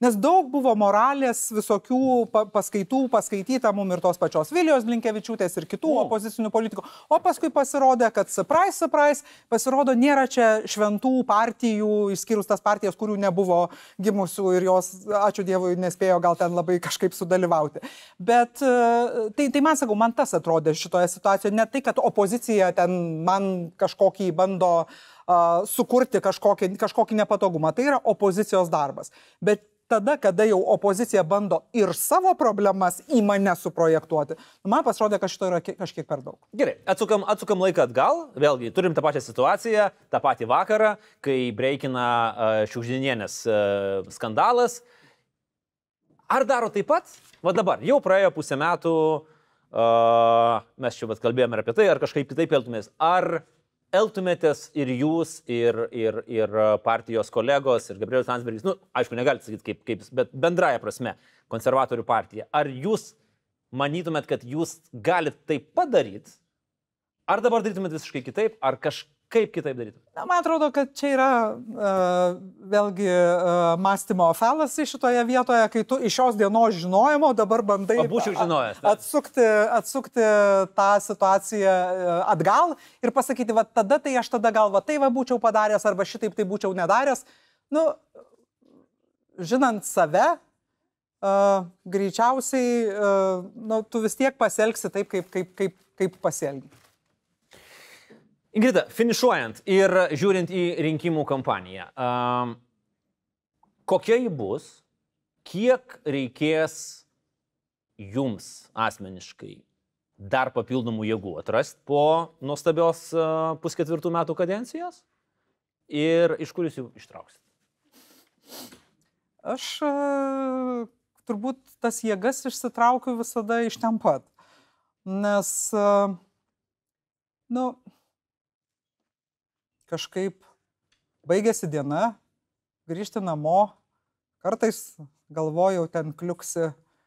Nes daug buvo moralės visokių paskaitų, paskaityta mums ir tos pačios Vilijos Blinkevičiūtės ir kitų oh. opozicinių politikų. O paskui pasirodė, kad surprise, surprise, pasirodo, nėra čia šventų partijų, išskyrus tas partijas, kurių nebuvo gimusių ir jos, ačiū Dievui, nespėjo gal ten labai kažkaip sudalyvauti. Bet tai, tai man sakau, man tas atrodė šitoje situacijoje, ne tai, kad opozicija ten man kažkokį bando uh, sukurti kažkokį, kažkokį nepatogumą. Tai yra opozicijos darbas. Bet tada, kada jau opozicija bando ir savo problemas į mane suprojektuoti, man pasirodė, kad šito yra kažkiek per daug. Gerai, atsukam, atsukam laiką atgal. Vėlgi, turim tą pačią situaciją, tą patį vakarą, kai breikina uh, Šiugždinienės uh, skandalas. Ar daro taip pat? Va dabar, jau praėjo pusę metų, uh, mes čia vat kalbėjome apie tai, ar kažkaip kitaip elgtumės. Ar elgtumėtės ir jūs, ir, ir, ir partijos kolegos, ir Gabrielius Landsbergis, nu, aišku, negalite sakyti kaip, kaip, bet bendraja prasme, konservatorių partija. Ar jūs manytumėt, kad jūs galite taip padaryti, ar dabar darytumėt visiškai kitaip, ar kažkaip kitaip darytumėt? Na, man atrodo, kad čia yra uh, vėlgi uh, mąstymo falasai šitoje vietoje, kai tu iš šios dienos žinojimo dabar bandai žinojęs, atsukti, atsukti tą situaciją atgal ir pasakyti, va tada tai aš tada gal va tai va būčiau padaręs arba šitaip tai būčiau nedaręs. Nu, žinant save, uh, greičiausiai uh, nu, tu vis tiek pasielgsi taip, kaip, kaip, kaip, kaip pasielgi. Ingrida, finišuojant ir žiūrint į rinkimų kampaniją, um, kokia ji bus, kiek reikės jums asmeniškai dar papildomų jėgų atrasti po nuostabios uh, pusketvirtų metų kadencijos ir iš kur jūs jų ištrauksit? Aš uh, turbūt tas jėgas išsitraukiu visada iš ten pat, nes, uh, nu, kažkaip baigėsi diena, grįžti namo, kartais galvojau, ten kliuksi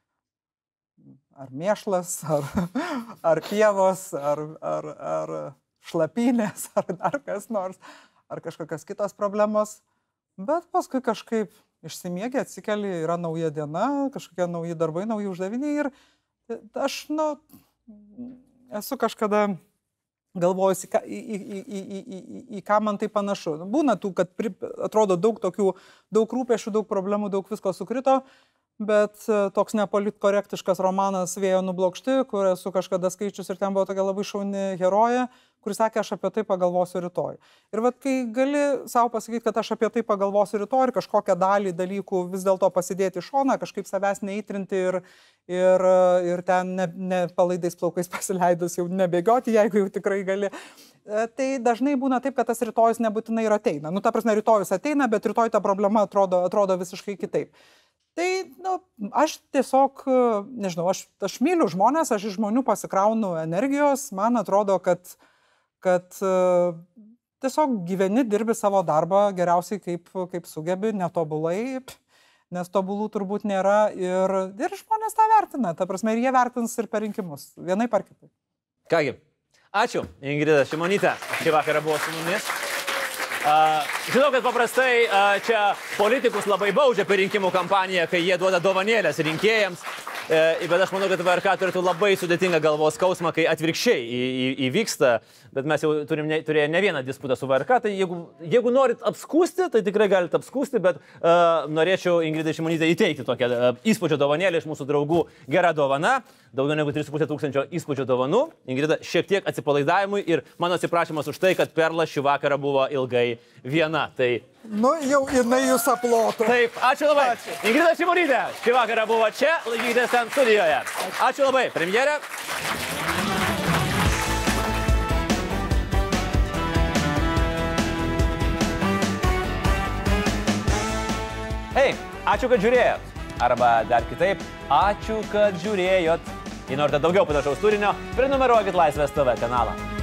ar mėšlas, ar, ar pievos, ar, ar, ar šlapynės, ar dar kas nors, ar kažkokios kitos problemos. Bet paskui kažkaip išsimiegi, atsikeli, yra nauja diena, kažkokie nauji darbai, nauji uždaviniai ir aš, nu, esu kažkada galvojusi, į, į, į, į, į, į, į ką man tai panašu. Būna tų, kad pri, atrodo daug tokių, daug rūpešių, daug problemų, daug visko sukrito, bet toks nepolitkorektiškas romanas Vėjo nublokšti, kur esu kažkada skaičius ir ten buvo tokia labai šauni herojė, kuris sakė, aš apie tai pagalvosiu rytoj. Ir vat, kai gali savo pasakyti, kad aš apie tai pagalvosiu rytoj ir kažkokią dalį dalykų vis dėlto pasidėti į šoną, kažkaip savęs neįtrinti ir, ir, ir ten ne, ne palaidais plaukais pasileidus jau nebėgioti, jeigu jau tikrai gali. Tai dažnai būna taip, kad tas rytojus nebūtinai ir ateina. Nu, ta prasme, rytojus ateina, bet rytoj ta problema atrodo, atrodo visiškai kitaip. Tai, nu, aš tiesiog, nežinau, aš, aš myliu žmonės, aš iš žmonių pasikraunu energijos, man atrodo, kad kad uh, tiesiog gyveni, dirbi savo darbą geriausiai kaip, kaip sugebi, netobulai, nes tobulų turbūt nėra ir, ir žmonės tą vertina, ta prasme, ir jie vertins ir per rinkimus, vienai par kitai. Kągi, ačiū, Ingrida Šimonytė, šį vakarą buvo su mumis. Uh, žinau, kad paprastai uh, čia politikus labai baudžia per rinkimų kampaniją, kai jie duoda dovanėlės rinkėjams. E, bet aš manau, kad V R K turėtų labai sudėtingą galvos skausmą, kai atvirkščiai į, į, įvyksta, bet mes jau turim ne, turėję ne vieną disputą su V R K, tai jeigu, jeigu norit apskūsti, tai tikrai galite apskūsti, bet uh, norėčiau Ingridai Šimonytei įteikti tokią uh, įspūdžio dovanėlę iš mūsų draugų Gera dovana, daugiau negu trys su puse tūkstančio įspūdžio dovanų. Ingrida, šiek tiek atsipalaidavimui ir mano atsiprašymas už tai, kad Perla šį vakarą buvo ilgai viena. Tai nu, jau jinai jūs aploto. Taip, ačiū labai. Ačiū. Ingrida Šimonytė šį vakarą buvo čia, laikykitės ten studijoje. Ačiū labai, premjerė. Hei, ačiū, kad žiūrėjot. Arba dar kitaip, ačiū, kad žiūrėjot. Jei norite daugiau panašaus turinio, prenumeruokit Laisvės T V kanalą.